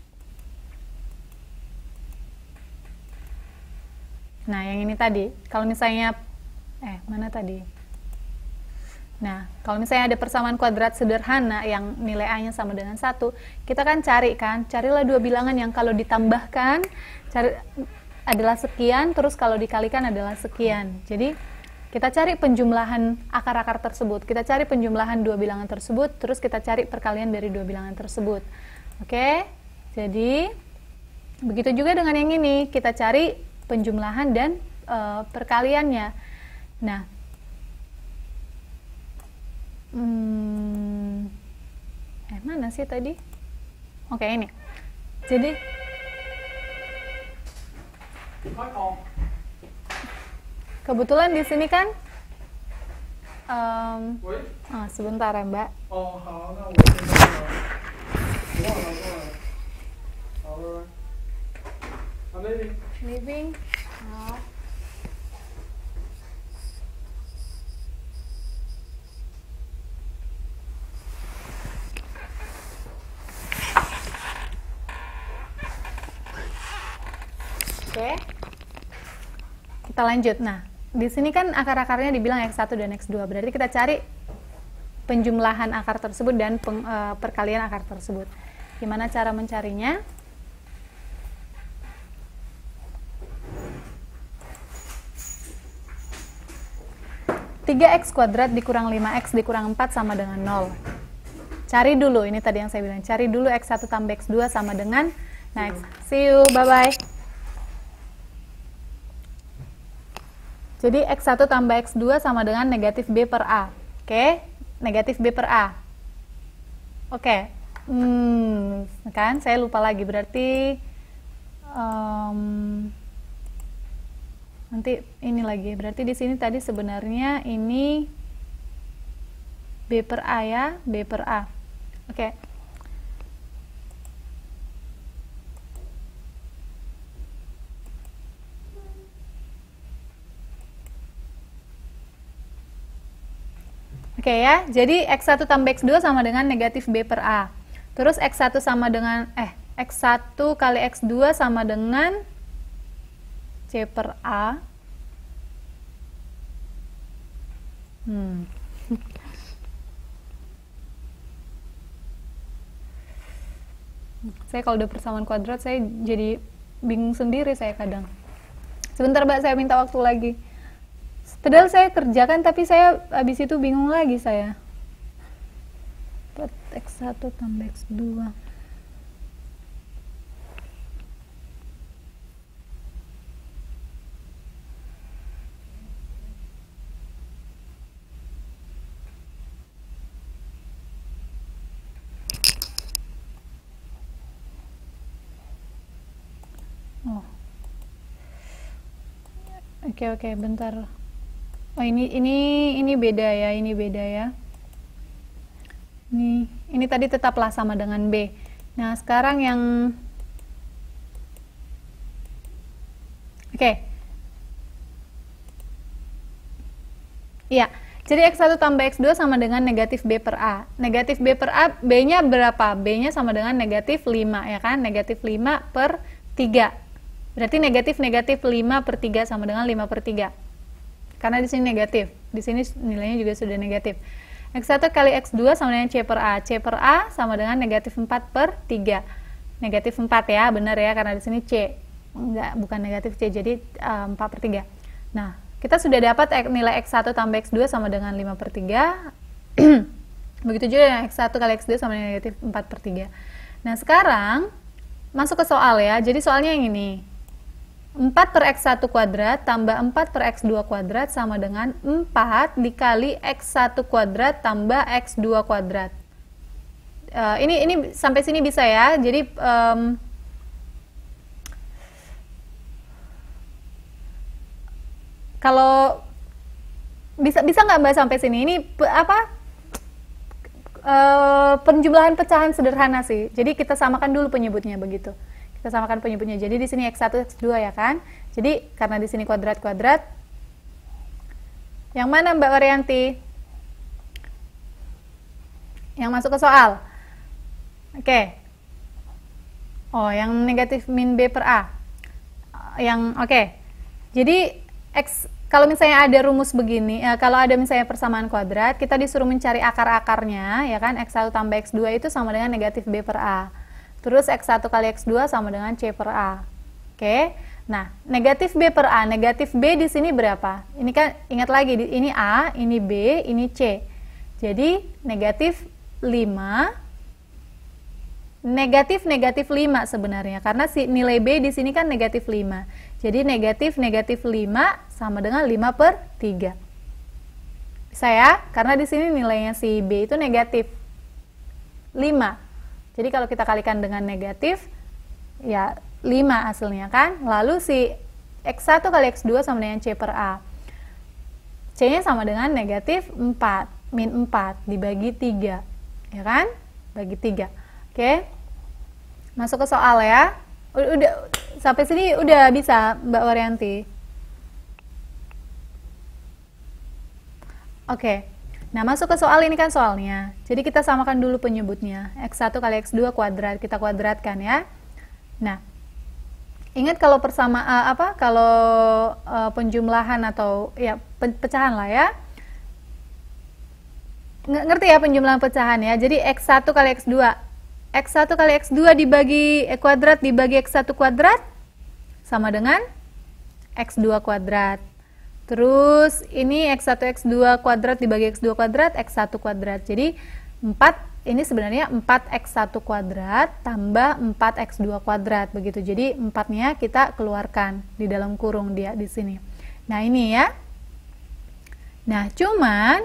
Nah, yang ini tadi, kalau misalnya mana tadi? Nah, kalau misalnya ada persamaan kuadrat sederhana yang nilai A-nya sama dengan 1, kita kan carilah dua bilangan yang kalau ditambahkan adalah sekian, terus kalau dikalikan adalah sekian. Jadi kita cari penjumlahan akar-akar tersebut, kita cari penjumlahan dua bilangan tersebut, terus kita cari perkalian dari dua bilangan tersebut. Oke, jadi begitu juga dengan yang ini, kita cari penjumlahan dan perkaliannya. Nah, mana sih tadi? Oke, ini. Jadi kebetulan di sini kan sebentar ya, Mbak. Living. Oke. Kita lanjut. Nah, di sini kan akar-akarnya dibilang x1 dan x2. Berarti kita cari penjumlahan akar tersebut dan perkalian akar tersebut. Gimana cara mencarinya? (3x kuadrat dikurang 5x dikurang 4 sama dengan 0). Cari dulu, ini tadi yang saya bilang. Cari dulu x1 tambah x2 sama dengan, nah, see you, bye-bye. Jadi x1 tambah x2 sama dengan negatif b per a. Oke, negatif b per a. Oke, kan saya lupa lagi, berarti nanti ini lagi. Berarti di sini tadi sebenarnya ini b per a ya, b per a. Oke. Oke ya, jadi X1 tambah X2 sama dengan negatif B per A. Terus X1 sama dengan, X1 kali X2 sama dengan C per A. Saya kalau udah persamaan kuadrat, saya jadi bingung sendiri saya kadang. Sebentar Mbak, saya minta waktu lagi. Padahal saya kerjakan, tapi saya habis itu bingung lagi saya. X1 tambah X2. Oh. Oke, bentar. Oh, ini beda ya, ini beda ya. Ini tadi tetaplah sama dengan B. Nah, sekarang yang Iya. Jadi X1 tambah X2 sama dengan negatif B per A. Negatif B per A, B-nya berapa? B-nya sama dengan negatif 5, ya kan? Negatif 5 per 3. Berarti negatif 5 per 3 sama dengan 5 per 3. Karena di sini negatif. Di sini nilainya juga sudah negatif. X1 kali X2 sama dengan C per A. C per A sama dengan negatif 4 per 3. Negatif 4 ya, benar ya, karena di sini C. Enggak, bukan negatif C, jadi 4 per 3. Nah, kita sudah dapat nilai X1 tambah X2 sama dengan 5 per 3. Begitu juga dengan X1 kali X2 sama dengan negatif 4 per 3. Nah, sekarang masuk ke soal ya. Jadi soalnya yang ini. 4 per X1 kuadrat tambah 4 per X2 kuadrat sama dengan 4 dikali X1 kuadrat tambah X2 kuadrat. Ini sampai sini bisa ya. Jadi kalau bisa nggak Mbak sampai sini? Ini penjumlahan pecahan sederhana sih. Jadi kita samakan dulu penyebutnya begitu. Kita samakan penyebutnya. Jadi di sini X1, X2 ya kan? Jadi karena di sini kuadrat-kuadrat. Yang mana Mbak Waryanti? Yang masuk ke soal. Oke. Oh, yang negatif min B per A. Oke. Jadi kalau misalnya ada rumus begini, kalau ada misalnya persamaan kuadrat, kita disuruh mencari akar-akarnya, ya kan? X1 tambah X2 itu sama dengan negatif B per A. Terus X1 kali X2 sama dengan C per A. Oke. Nah, negatif B per A, negatif B di sini berapa? Ini kan, ingat lagi, ini A, ini B, ini C. Jadi, negatif 5, negatif 5 sebenarnya. Karena si nilai B di sini kan negatif 5. Jadi, negatif 5 sama dengan 5 per 3. Bisa ya? Karena di sini nilainya si B itu negatif 5. Jadi kalau kita kalikan dengan negatif, ya 5 hasilnya kan. Lalu si X1 kali X2 sama dengan C per A. C-nya sama dengan negatif 4, min 4 dibagi 3. Ya kan? Bagi 3. Oke. Masuk ke soal ya. Udah sampai sini udah bisa Mbak Waryanti. Oke. Nah, masuk ke soal ini kan soalnya. Jadi kita samakan dulu penyebutnya. X1 kali X2 kuadrat, kita kuadratkan ya. Nah, ingat kalau penjumlahan atau ya pecahan lah ya. Ngerti ya penjumlahan pecahan ya. Jadi X1 kali X2. X1 kali X2 dibagi kuadrat dibagi X1 kuadrat sama dengan X2 kuadrat. Terus ini X1 X2 kuadrat dibagi X2 kuadrat, X1 kuadrat. Jadi 4, ini sebenarnya 4X1 kuadrat tambah 4X2 kuadrat. Begitu, jadi 4-nya kita keluarkan di dalam kurung dia di sini. Nah ini ya. Nah cuman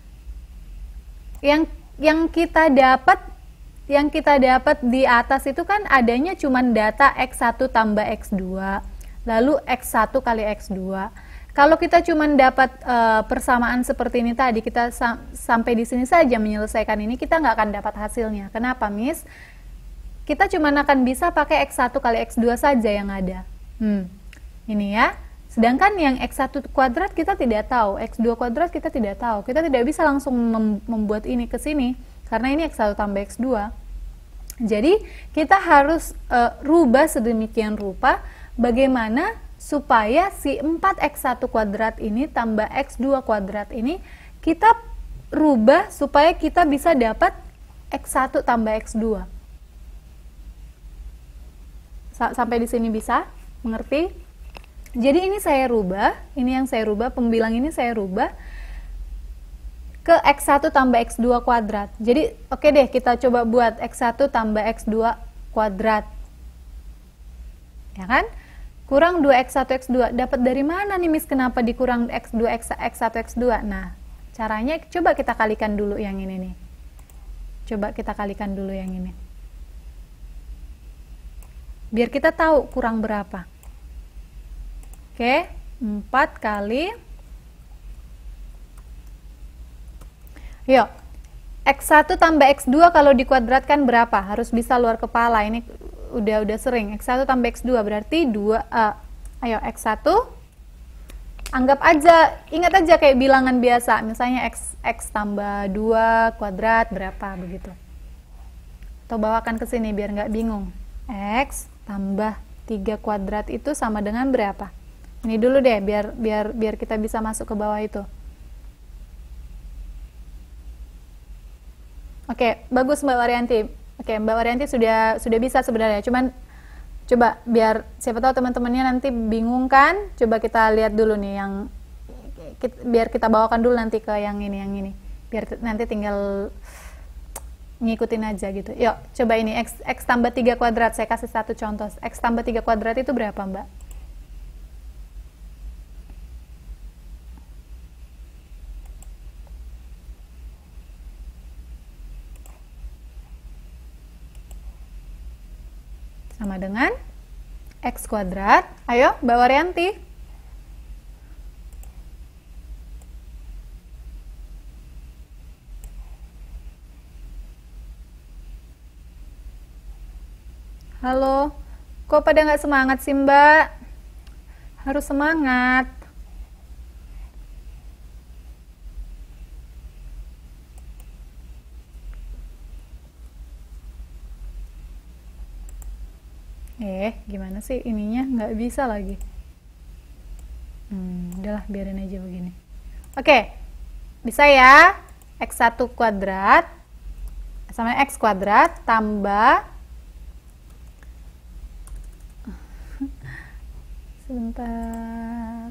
yang kita dapat di atas itu kan adanya cuman data X1 tambah X2. Lalu X1 kali X2. Kalau kita cuma dapat persamaan seperti ini tadi, kita sampai di sini saja menyelesaikan ini, kita nggak akan dapat hasilnya. Kenapa, Miss? Kita cuma akan bisa pakai X1 kali X2 saja yang ada. Ini ya. Sedangkan yang X1 kuadrat kita tidak tahu, X2 kuadrat kita tidak tahu. Kita tidak bisa langsung membuat ini ke sini, karena ini X1 tambah X2. Jadi, kita harus rubah sedemikian rupa bagaimana supaya si 4X1 kuadrat ini tambah X2 kuadrat ini kita rubah supaya kita bisa dapat X1 tambah X2. Sampai di sini bisa? Mengerti? Jadi ini saya rubah, ini yang saya rubah, pembilang ini saya rubah ke X1 tambah X2 kuadrat. Jadi oke deh, kita coba buat X1 tambah X2 kuadrat. Ya kan? Kurang 2X1 X2. Dapat dari mana nih Miss? Kenapa dikurang X2 X1 X2? Nah, caranya coba kita kalikan dulu yang ini nih. Coba kita kalikan dulu yang ini. Biar kita tahu kurang berapa. Oke, 4 kali. Yuk, X1 tambah X2 kalau dikuadratkan berapa? Harus bisa luar kepala. Ini udah sering. X1 tambah X2 berarti 2. Ayo, X1. Anggap aja, ingat aja kayak bilangan biasa. Misalnya X tambah 2 kuadrat berapa, begitu. Atau bawakan ke sini biar nggak bingung. X tambah 3 kuadrat itu sama dengan berapa? Ini dulu deh, biar kita bisa masuk ke bawah itu. Oke, bagus Mbak Waryanti. Oke, Mbak Waryanti sudah bisa sebenarnya. Cuman coba biar siapa tahu teman-temannya nanti bingung kan. Coba kita lihat dulu nih biar kita bawakan dulu nanti ke yang ini. Biar nanti tinggal ngikutin aja gitu. Yuk, coba ini X tambah 3 kuadrat. Saya kasih satu contoh. X tambah 3 kuadrat itu berapa, Mbak? Sama dengan X kuadrat. Ayo, Mbak Waryanti. Halo, kok pada nggak semangat sih Mbak? Harus semangat. Gimana sih ininya? Nggak bisa lagi. Udahlah, biarin aja begini. Oke, bisa ya? X1 kuadrat sama X kuadrat tambah sebentar.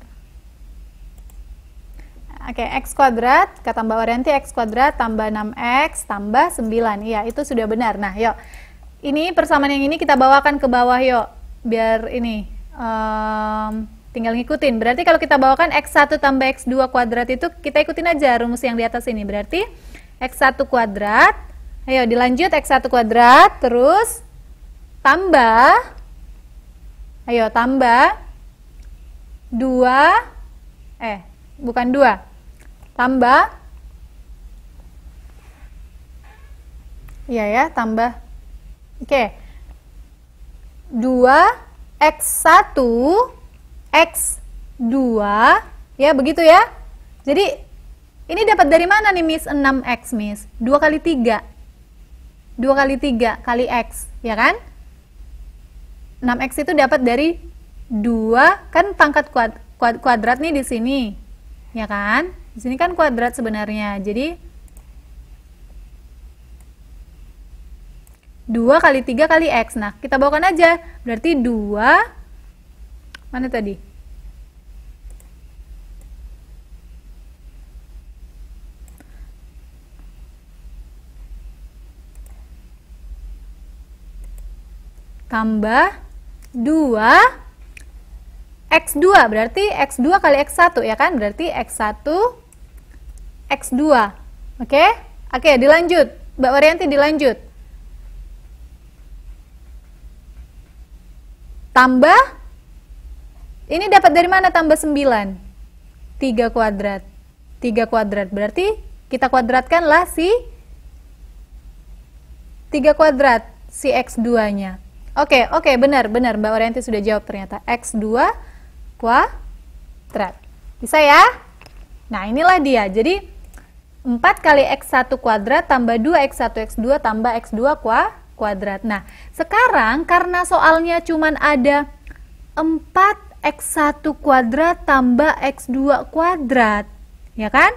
Oke, X kuadrat, kata Mbak Waryanti, X kuadrat tambah 6X tambah 9. Iya, itu sudah benar. Nah, yuk. Ini persamaan yang ini kita bawakan ke bawah, yuk. Biar ini, tinggal ngikutin. Berarti kalau kita bawakan X1 tambah X2 kuadrat itu, kita ikutin aja rumus yang di atas ini. Berarti X1 kuadrat, ayo dilanjut X1 kuadrat, terus tambah, ayo tambah 2, bukan 2, tambah, iya ya, tambah, oke, 2X1, X2, ya begitu ya. Jadi, ini dapat dari mana nih Miss? 6X Miss, 2 kali 3, 2 kali 3 kali X, ya kan? 6X itu dapat dari 2, kan pangkat kuadrat nih di sini, ya kan? Di sini kan kuadrat sebenarnya, jadi 2 kali 3 kali X. Nah, kita bawakan aja. Berarti 2, mana tadi? Tambah 2, X2. Berarti X2 kali X1, ya kan? Berarti X1, X2. Oke? Oke, dilanjut. Mbak Waryanti dilanjut. Tambah, ini dapat dari mana tambah 9? 3 kuadrat. 3 kuadrat, berarti kita kuadratkanlah si 3 kuadrat, si X2-nya. Oke, benar, Mbak Waryanti sudah jawab ternyata. X2 kuadrat. Bisa ya? Nah, inilah dia. Jadi 4 kali X1 kuadrat tambah 2X1 X2 tambah X2 kuadrat. Nah, sekarang karena soalnya cuman ada 4X1 kuadrat tambah X2 kuadrat, ya kan?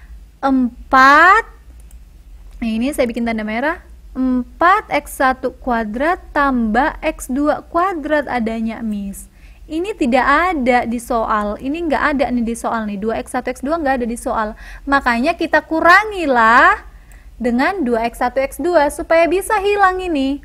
4, nah ini saya bikin tanda merah, 4X1 kuadrat tambah X2 kuadrat adanya, Miss. Ini tidak ada di soal, ini nggak ada nih di soal nih, 2X1 X2 nggak ada di soal. Makanya kita kurangilah dengan 2X1 X2 supaya bisa hilang ini.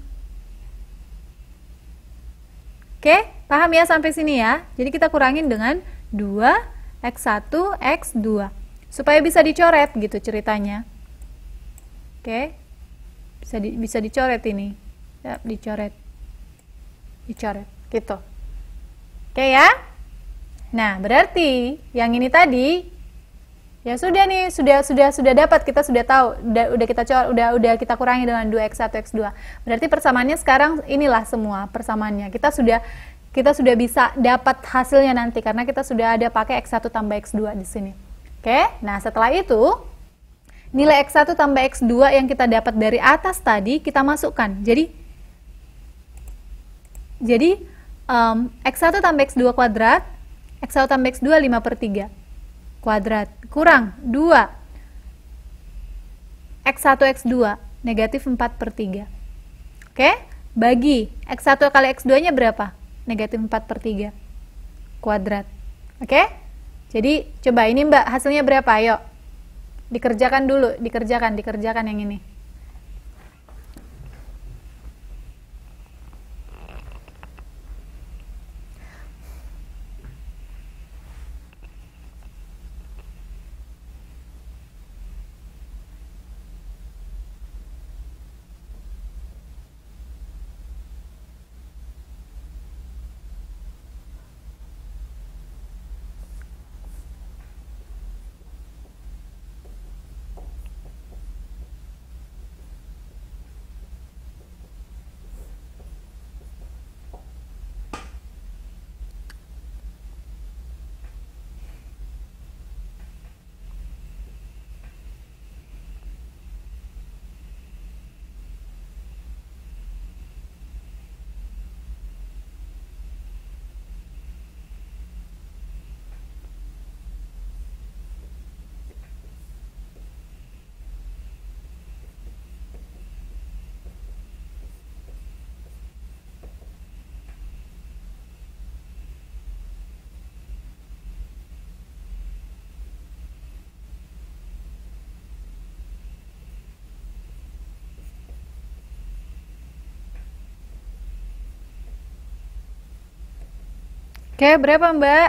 Oke, paham ya sampai sini ya? Jadi kita kurangin dengan 2X1 X2 supaya bisa dicoret gitu ceritanya. Oke, bisa dicoret ini, ya, dicoret gitu. Oke ya. Nah, berarti yang ini tadi ya sudah nih, sudah dapat, kita sudah tahu, udah kita kurangi dengan 2X1 X2. Berarti persamaannya sekarang inilah semua persamaannya. Kita sudah bisa dapat hasilnya nanti karena kita sudah ada pakai X1 tambah X2 di sini. Oke. Nah, setelah itu nilai X1 tambah X2 yang kita dapat dari atas tadi kita masukkan. Jadi X1 tambah X2 kuadrat, X1 tambah X2 5/3 kuadrat, kurang 2 X1 X2 negatif 4/3. Oke, bagi X1 kali X2 nya berapa? Negatif 4/3 kuadrat. Oke, jadi coba ini Mbak, hasilnya berapa? Ayo dikerjakan dulu, dikerjakan yang ini. Oke, berapa Mbak?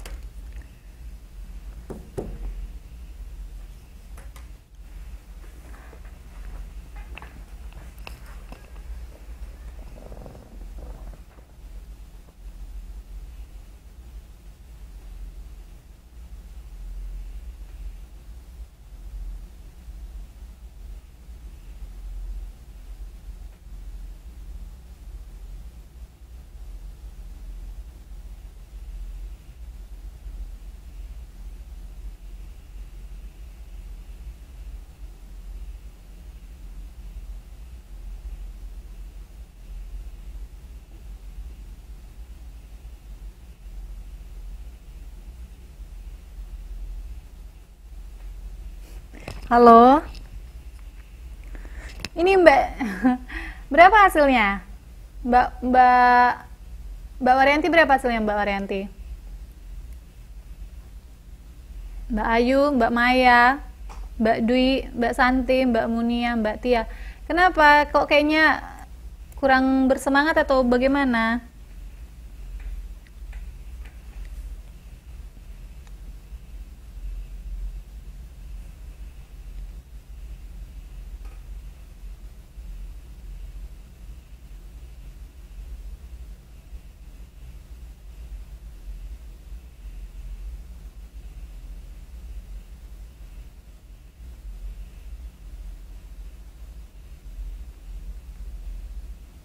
Halo. Ini Mbak, berapa hasilnya? Mbak Waryanti berapa hasilnya Mbak Waryanti? Mbak Ayu, Mbak Maya, Mbak Dwi, Mbak Santi, Mbak Munia, Mbak Tia. Kenapa? Kok kayaknya kurang bersemangat atau bagaimana?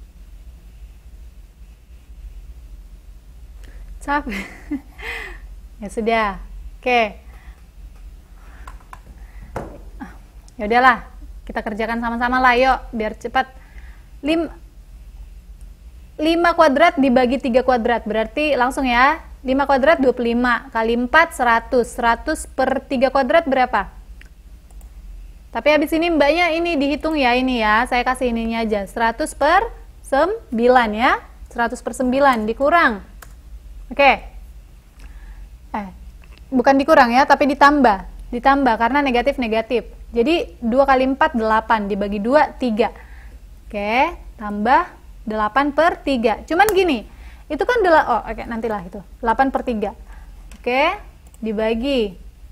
Capek. Ya sudah. Oke. Ya udahlah, kita kerjakan sama-sama lah, yuk, biar cepat. 5 kuadrat dibagi 3 kuadrat, berarti langsung ya. 5 kuadrat 25, kali 4 100. 100 per 3 kuadrat berapa? Tapi habis ini mbaknya ini dihitung ya, ini ya. Saya kasih ininya aja, 100 per 9 ya. 100 per 9 dikurang. Oke. Bukan dikurang ya, tapi ditambah. Ditambah karena negatif-negatif. Jadi 2 kali 4 8, dibagi 2 3. Oke, tambah 8 per 3. Cuman gini, itu kan oke, nantilah itu. 8 per 3. Oke, dibagi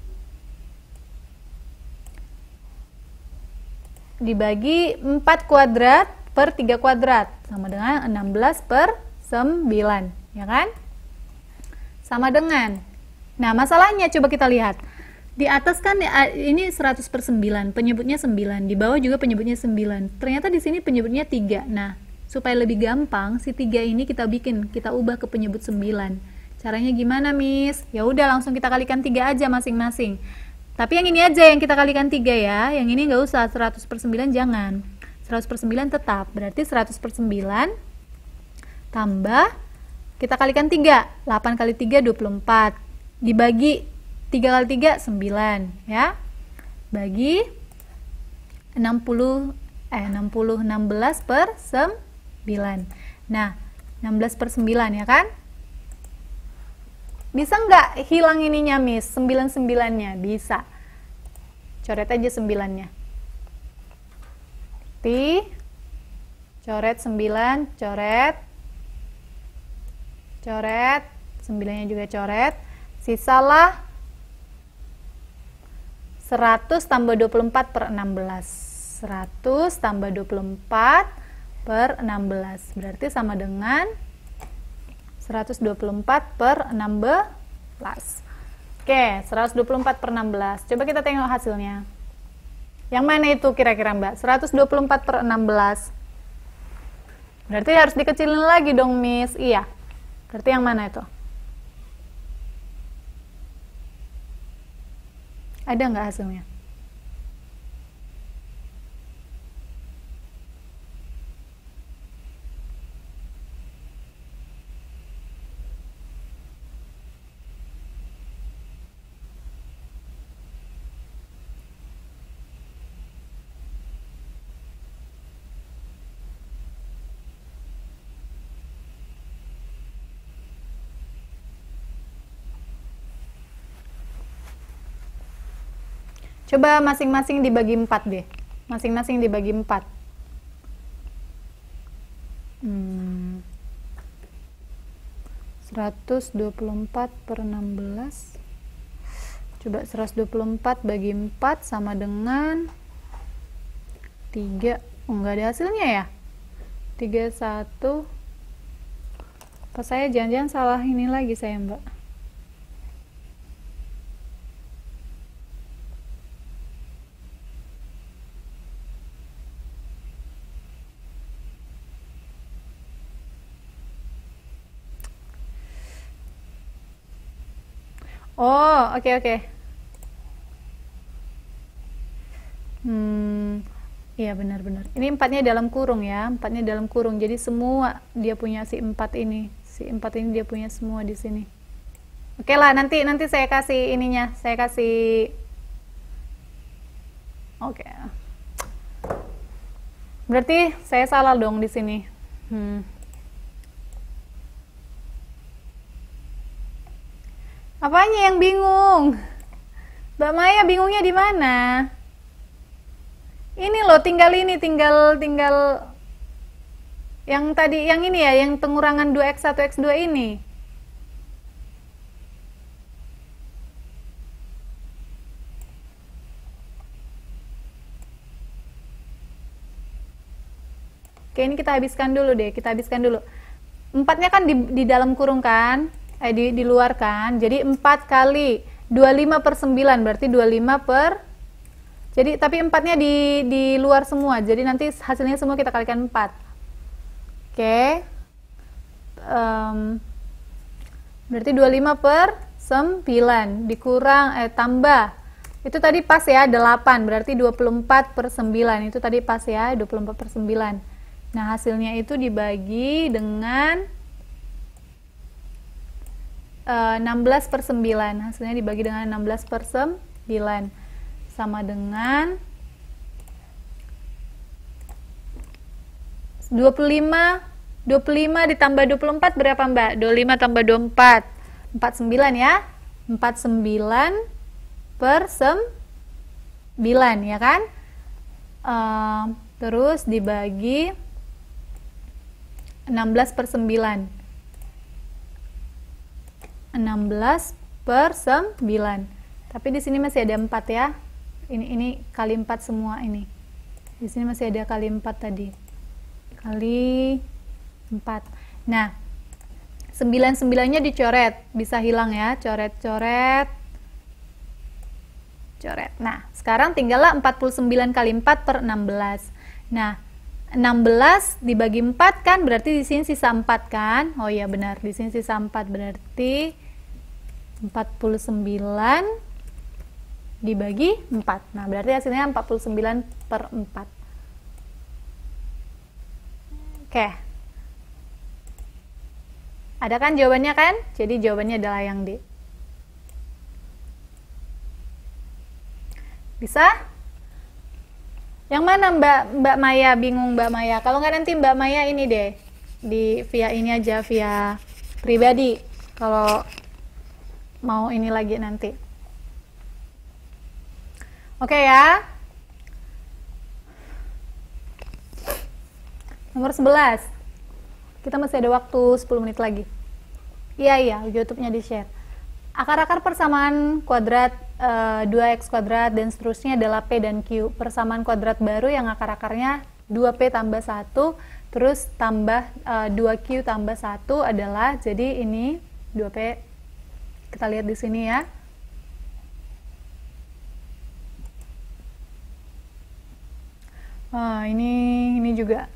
4 kuadrat per 3 kuadrat sama dengan 16 per 9, ya kan? Sama dengan. Nah, masalahnya coba kita lihat. Di atas kan ini 100 per 9, penyebutnya 9. Di bawah juga penyebutnya 9. Ternyata di sini penyebutnya 3. Nah, supaya lebih gampang, si 3 ini kita ubah ke penyebut 9. Caranya gimana, Miss? Ya udah, langsung kita kalikan 3 aja masing-masing. Tapi yang ini aja yang kita kalikan 3 ya. Yang ini nggak usah, 100 per 9 jangan. 100 per 9 tetap. Berarti 100 per 9 tambah, kita kalikan 3. 8 kali 3 24. Dibagi 3 kali 3 9 ya. Bagi 16 per 9. Nah, 16 per 9 ya kan? Bisa nggak hilang ininya, Miss? 9-9-nya bisa. Coret aja 9-nya. Coret 9, coret 9-nya juga coret. Sisalah 100 tambah 24 per 16. 100 tambah 24 per 16. Berarti sama dengan 124 per 16. Oke, 124 per 16. Coba kita tengok hasilnya. Yang mana itu kira-kira, Mbak? 124 per 16. Berarti harus dikecilin lagi dong, Miss. Iya. Berarti yang mana itu? Ada nggak hasilnya? Coba masing-masing dibagi 4 deh. Masing-masing dibagi 4. 124 per 16. Coba 124 bagi 4 sama dengan 3. Oh, nggak ada hasilnya ya? 31. Apa saya jangan-jangan salah ini lagi saya, Mbak? Oh, oke. Iya benar-benar. Ini 4-nya dalam kurung ya, 4-nya dalam kurung. Jadi semua dia punya si 4 ini. Si 4 ini dia punya semua di sini. Oke lah, nanti saya kasih ininya. Saya kasih. Oke. Berarti saya salah dong di sini. Apanya yang bingung? Mbak Maya bingungnya di mana? Ini loh, tinggal yang tadi, yang ini ya, yang pengurangan 2x1 x2 ini. Oke, ini kita habiskan dulu deh, 4-nya kan di dalam kurung kan? Di luar kan, jadi 4 kali 25 per 9 berarti 25 per, jadi tapi 4-nya di luar semua, jadi nanti hasilnya semua kita kalikan 4. Oke. Berarti 25 per 9 dikurang tambah. Itu tadi pas ya, 8 berarti 24 per 9. Itu tadi pas ya, 24 per 9. Nah, hasilnya itu dibagi dengan 16 per 9. Hasilnya dibagi dengan 16 per 9. Sama dengan 25 ditambah 24 berapa Mbak? 25 tambah 24 49 ya, 49 per 9 ya kan. Terus dibagi 16 per 9, 16 per 9. Tapi di sini masih ada 4 ya, ini kali 4 semua ini. Di sini masih ada kali 4 tadi, kali 4. Nah, 9-9-nya dicoret, bisa hilang ya, coret. Nah, sekarang tinggallah 49 kali 4 per 16. Nah, 16 dibagi 4 kan, berarti di sini sisa 4 kan? Oh iya benar, di sini sisa 4, berarti 49 dibagi 4. Nah, berarti hasilnya 49 per 4. Oke. Ada kan jawabannya kan? Jadi jawabannya adalah yang D. Bisa? Yang mana Mbak Maya? Bingung Mbak Maya. Kalau nggak nanti Mbak Maya ini deh, via ini aja, via pribadi. Kalau mau ini lagi nanti. Oke ya. Nomor 11. Kita masih ada waktu 10 menit lagi. Iya, YouTube-nya di-share. Akar-akar persamaan kuadrat 2x kuadrat dan seterusnya adalah P dan Q. Persamaan kuadrat baru yang akar-akarnya 2P tambah 1, terus tambah 2Q tambah 1 adalah, jadi ini 2P. Kita lihat di sini ya. Ini juga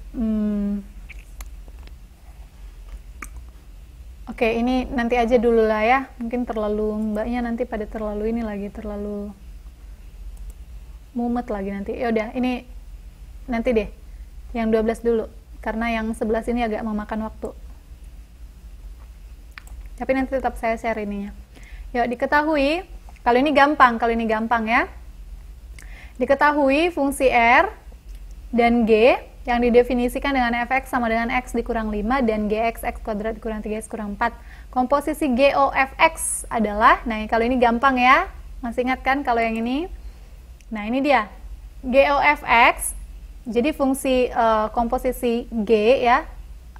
Oke, ini nanti aja dulu lah ya. Mungkin terlalu, mbaknya nanti pada terlalu ini lagi, terlalu mumet lagi nanti. Ya udah, ini nanti deh. Yang 12 dulu, karena yang 11 ini agak memakan waktu. Tapi nanti tetap saya share ininya. Yuk, diketahui, kalau ini gampang ya. Diketahui fungsi R dan G yang didefinisikan dengan fx sama dengan x dikurang 5 dan gx x kuadrat dikurang 3x kurang 4. Komposisi GOFX adalah, nah kalau ini gampang ya, masih ingat kan kalau yang ini? Nah ini dia, GOFX, jadi fungsi komposisi G ya,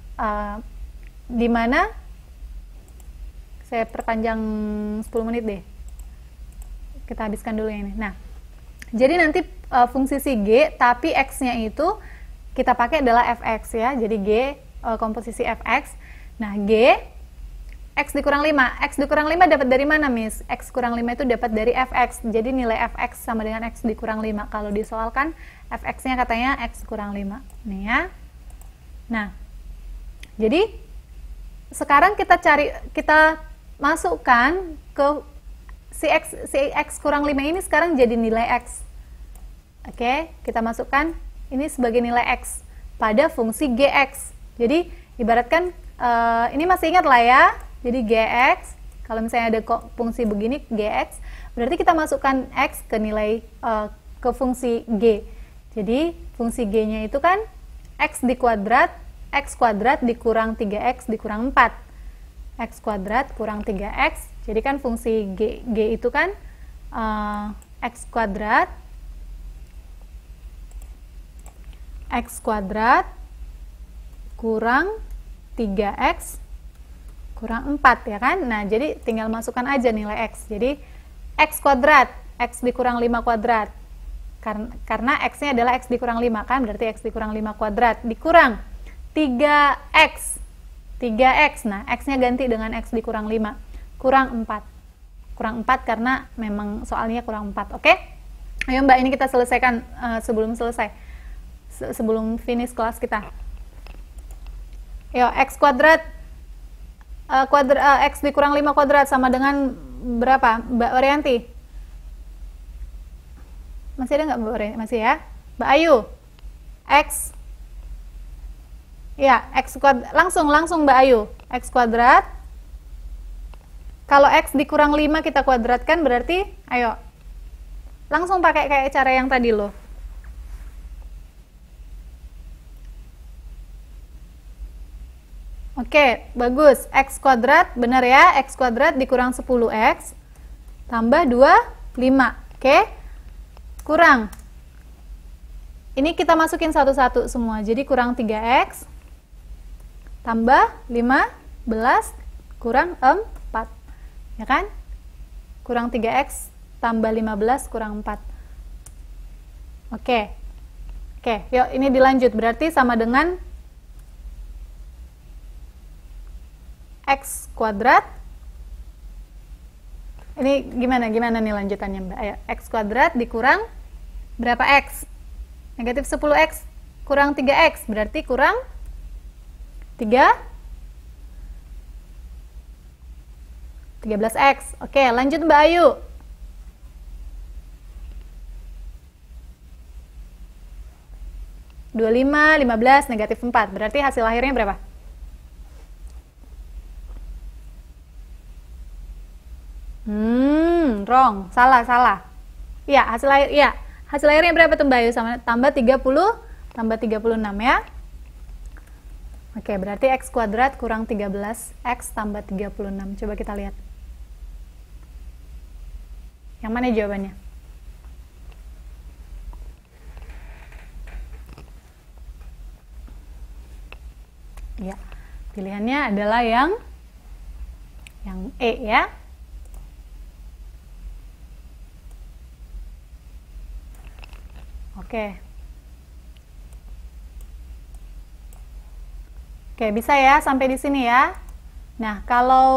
dimana, saya perpanjang 10 menit deh, kita habiskan dulu yang ini. Nah, jadi nanti fungsi si G, tapi x-nya itu kita pakai adalah fx ya, jadi G komposisi fx. Nah, G x dikurang 5, x dikurang 5 dapat dari mana Miss? X kurang 5 itu dapat dari fx, jadi nilai fx sama dengan x dikurang 5. Kalau disoalkan fx-nya katanya x kurang 5 nih ya. Nah, jadi sekarang kita masukkan ke si x kurang 5 ini sekarang jadi nilai x. Oke, kita masukkan ini sebagai nilai x pada fungsi gx. Jadi ibaratkan ini masih ingat lah ya. Jadi gx, kalau misalnya ada fungsi begini gx, berarti kita masukkan x ke nilai ke fungsi g. Jadi fungsi g-nya itu kan x kuadrat dikurang 3x dikurang 4. X kuadrat kurang 3x. Jadi kan fungsi g itu kan x kuadrat kurang 3x kurang 4 ya kan. Nah, jadi tinggal masukkan aja nilai x. Jadi x kuadrat, x dikurang 5 kuadrat. Karena x-nya adalah x dikurang 5 kan, berarti x dikurang 5 kuadrat dikurang 3x. 3x. Nah, x-nya ganti dengan x dikurang 5 kurang 4. Kurang 4 karena memang soalnya kurang 4. Oke? Ayo Mbak, ini kita selesaikan sebelum selesai. Sebelum finish kelas kita. Yo, x kuadrat x dikurang 5 kuadrat sama dengan berapa? Mbak Orianti? Masih ada nggak Mbak Orianti? Masih ya? Mbak Ayu? X? Ya, X kuadrat. Langsung Mbak Ayu. X kuadrat. Kalau X dikurang 5 kita kuadratkan berarti, ayo. Langsung pakai kayak cara yang tadi loh. Oke, bagus. X kuadrat, benar ya? X kuadrat dikurang 10X tambah 2, 5. Oke? Kurang. Ini kita masukin satu-satu semua. Jadi kurang 3X tambah 15 kurang 4. Ya kan? Kurang 3X tambah 15 kurang 4. Oke. Oke, yuk ini dilanjut. Berarti sama dengan X kuadrat. Ini gimana nih lanjutannya Mbak? Ayo, X kuadrat dikurang berapa X? Negatif 10X kurang 3X berarti kurang 13X. Oke, lanjut Mbak Ayu. (25, 15, negatif 4). Berarti hasil akhirnya berapa? Wrong. Salah. Iya, hasil akhirnya berapa tuh Mbak Ayu? Sama tambah 30 tambah 36 ya. Oke, berarti X kuadrat kurang 13X tambah 36. Coba kita lihat. Yang mana jawabannya? Ya, pilihannya adalah yang E ya. Oke, bisa ya sampai di sini ya. Nah, kalau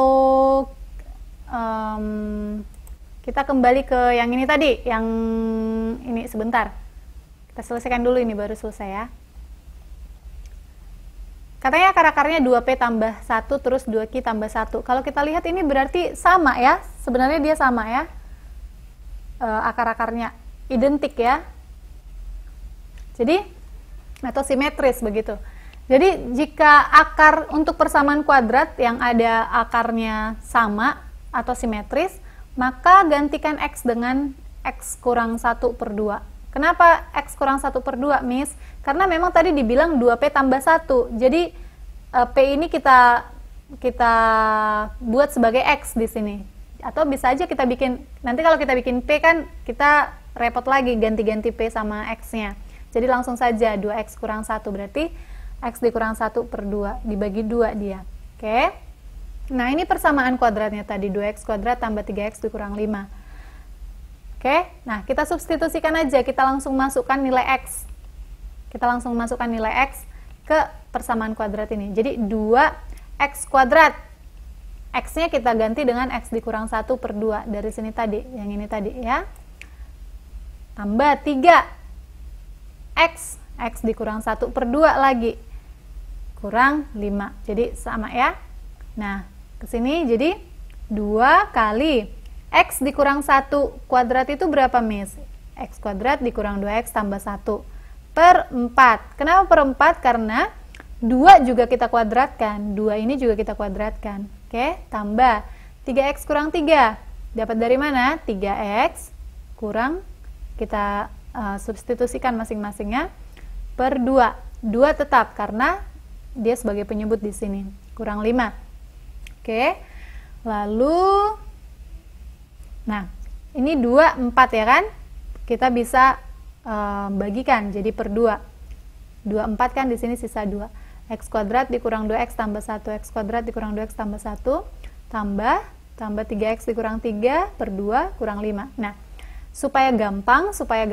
kita kembali ke yang ini tadi, yang ini sebentar. Kita selesaikan dulu ini baru selesai ya. Katanya akar-akarnya 2P tambah 1 terus 2Q tambah 1. Kalau kita lihat ini berarti sama ya. Sebenarnya dia sama ya. Akar-akarnya identik ya. Jadi, atau simetris begitu. Jadi, jika akar untuk persamaan kuadrat yang ada akarnya sama atau simetris, maka gantikan X dengan X kurang 1/2. Kenapa X kurang 1/2, Miss? Karena memang tadi dibilang 2P tambah 1. Jadi, P ini kita buat sebagai X di sini. Atau bisa aja kita bikin, nanti kalau kita bikin P kan, kita repot lagi ganti-ganti P sama X-nya. Jadi langsung saja 2X kurang 1 berarti X dikurang 1/2 dibagi 2 dia. Oke. Nah, ini persamaan kuadratnya tadi 2X kuadrat tambah 3X dikurang 5. Oke. Nah, kita substitusikan aja, kita langsung masukkan nilai X. Kita langsung masukkan nilai X ke persamaan kuadrat ini. Jadi 2X kuadrat. X-nya kita ganti dengan X dikurang 1/2 dari sini tadi, yang ini tadi ya. Tambah 3 X dikurang 1/2 lagi kurang 5, jadi sama ya. Nah, kesini jadi 2 kali X dikurang 1 kuadrat itu berapa, Miss? X kuadrat dikurang 2X tambah 1 per 4. Kenapa per 4? Karena 2 juga kita kuadratkan, 2 ini juga kita kuadratkan. Oke, tambah 3X kurang 3 dapat dari mana? 3X kurang, kita substitusikan masing-masingnya per 2. 2 tetap karena dia sebagai penyebut di sini. Kurang 5. Oke. Lalu nah, ini 2 4 ya kan? Kita bisa bagikan jadi per 2. 2 4 kan di sini sisa 2. X kuadrat dikurang 2X tambah 1. X kuadrat dikurang 2X tambah 1 tambah 3X dikurang 3 per 2 kurang 5. Nah, supaya gampang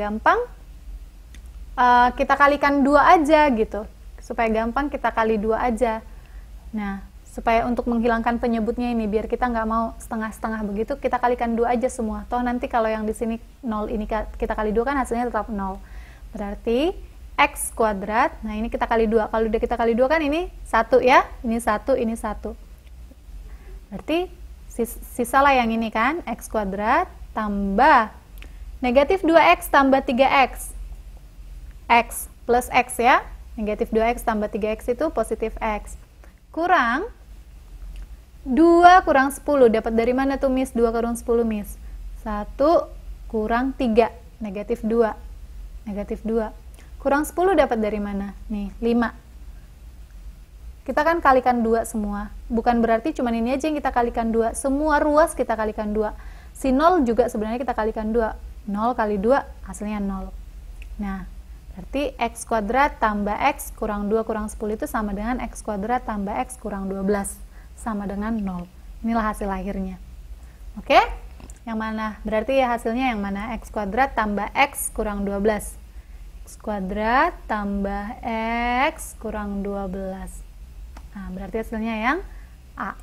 kita kalikan 2 aja gitu. Supaya gampang kita kali 2 aja. Nah, supaya untuk menghilangkan penyebutnya ini, biar kita nggak mau setengah-setengah begitu, kita kalikan 2 aja semua. Toh nanti kalau yang di sini 0 ini kita kali 2 kan hasilnya tetap 0. Berarti X kuadrat, nah ini kita kali 2. Kalau udah kita kali 2 kan ini 1 ya. Ini 1, ini 1. Berarti Sisalah yang ini kan, x kuadrat tambah negatif 2x tambah 3x. X plus x ya. Negatif 2x tambah 3x itu positif x. Kurang 2 kurang 10. Dapat dari mana tuh Miss? 2 kurang 10 Miss. 1 kurang 3. Negatif 2. Negatif 2. Kurang 10 dapat dari mana? Nih, 5. Kita kan kalikan 2 semua. Bukan berarti cuma ini aja yang kita kalikan 2. Semua ruas kita kalikan 2. Si 0 juga sebenarnya kita kalikan 2. 0 kali 2 hasilnya 0. Nah, berarti x kuadrat tambah x kurang 2 kurang 10 itu sama dengan x kuadrat tambah x kurang 12. Sama dengan 0. Inilah hasil akhirnya. Oke? Yang mana? Berarti ya hasilnya yang mana? X kuadrat tambah x kurang 12. X kuadrat tambah x kurang 12. Nah, berarti hasilnya yang A.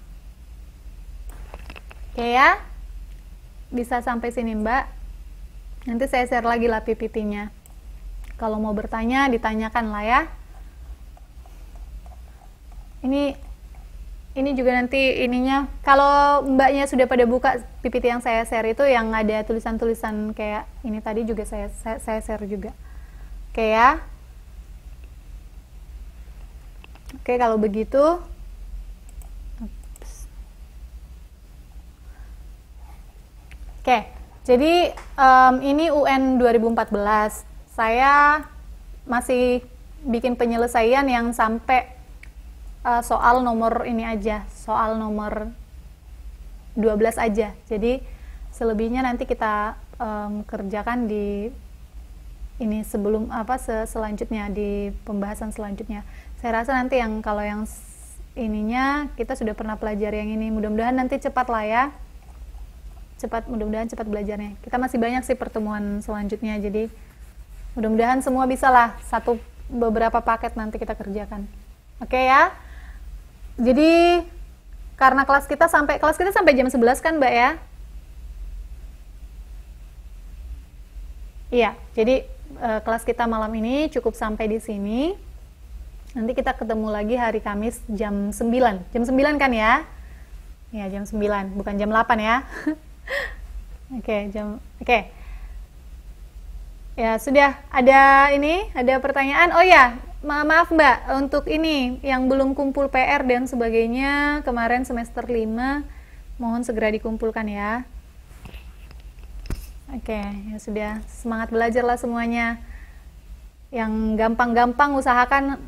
Oke ya? Bisa sampai sini Mbak. Nanti saya share lagi lah PPT-nya. Kalau mau bertanya, ditanyakan lah ya. Ini juga nanti ininya, kalau mbaknya sudah pada buka PPT yang saya share itu yang ada tulisan-tulisan kayak ini tadi juga saya share juga. Oke ya. Oke, kalau begitu oke, jadi ini UN 2014. Saya masih bikin penyelesaian yang sampai soal nomor ini aja, soal nomor 12 aja. Jadi selebihnya nanti kita kerjakan di ini sebelum selanjutnya, di pembahasan selanjutnya. Saya rasa nanti yang kalau yang ininya kita sudah pernah pelajari yang ini. Mudah-mudahan nanti cepat lah ya. Mudah-mudahan cepat belajarnya. Kita masih banyak sih pertemuan selanjutnya. Jadi mudah-mudahan semua bisa lah beberapa paket nanti kita kerjakan. Oke ya. Jadi karena kelas kita sampai jam 11 kan Mbak ya? Iya, jadi kelas kita malam ini cukup sampai di sini. Nanti kita ketemu lagi hari Kamis jam 9. Jam 9 kan ya? Ya, jam 9, bukan jam 8 ya. Oke. Ya, sudah ada pertanyaan. Oh ya, maaf Mbak, untuk ini yang belum kumpul PR dan sebagainya kemarin semester 5, mohon segera dikumpulkan ya. Oke, ya sudah, semangat belajar lah semuanya. Yang gampang-gampang usahakan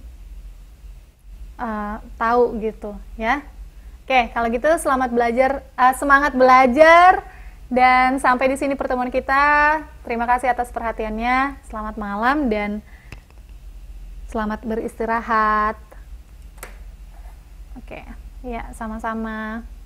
tahu gitu ya. Oke, kalau gitu selamat belajar, semangat belajar, dan sampai di sini pertemuan kita. Terima kasih atas perhatiannya. Selamat malam dan selamat beristirahat. Oke, ya sama-sama.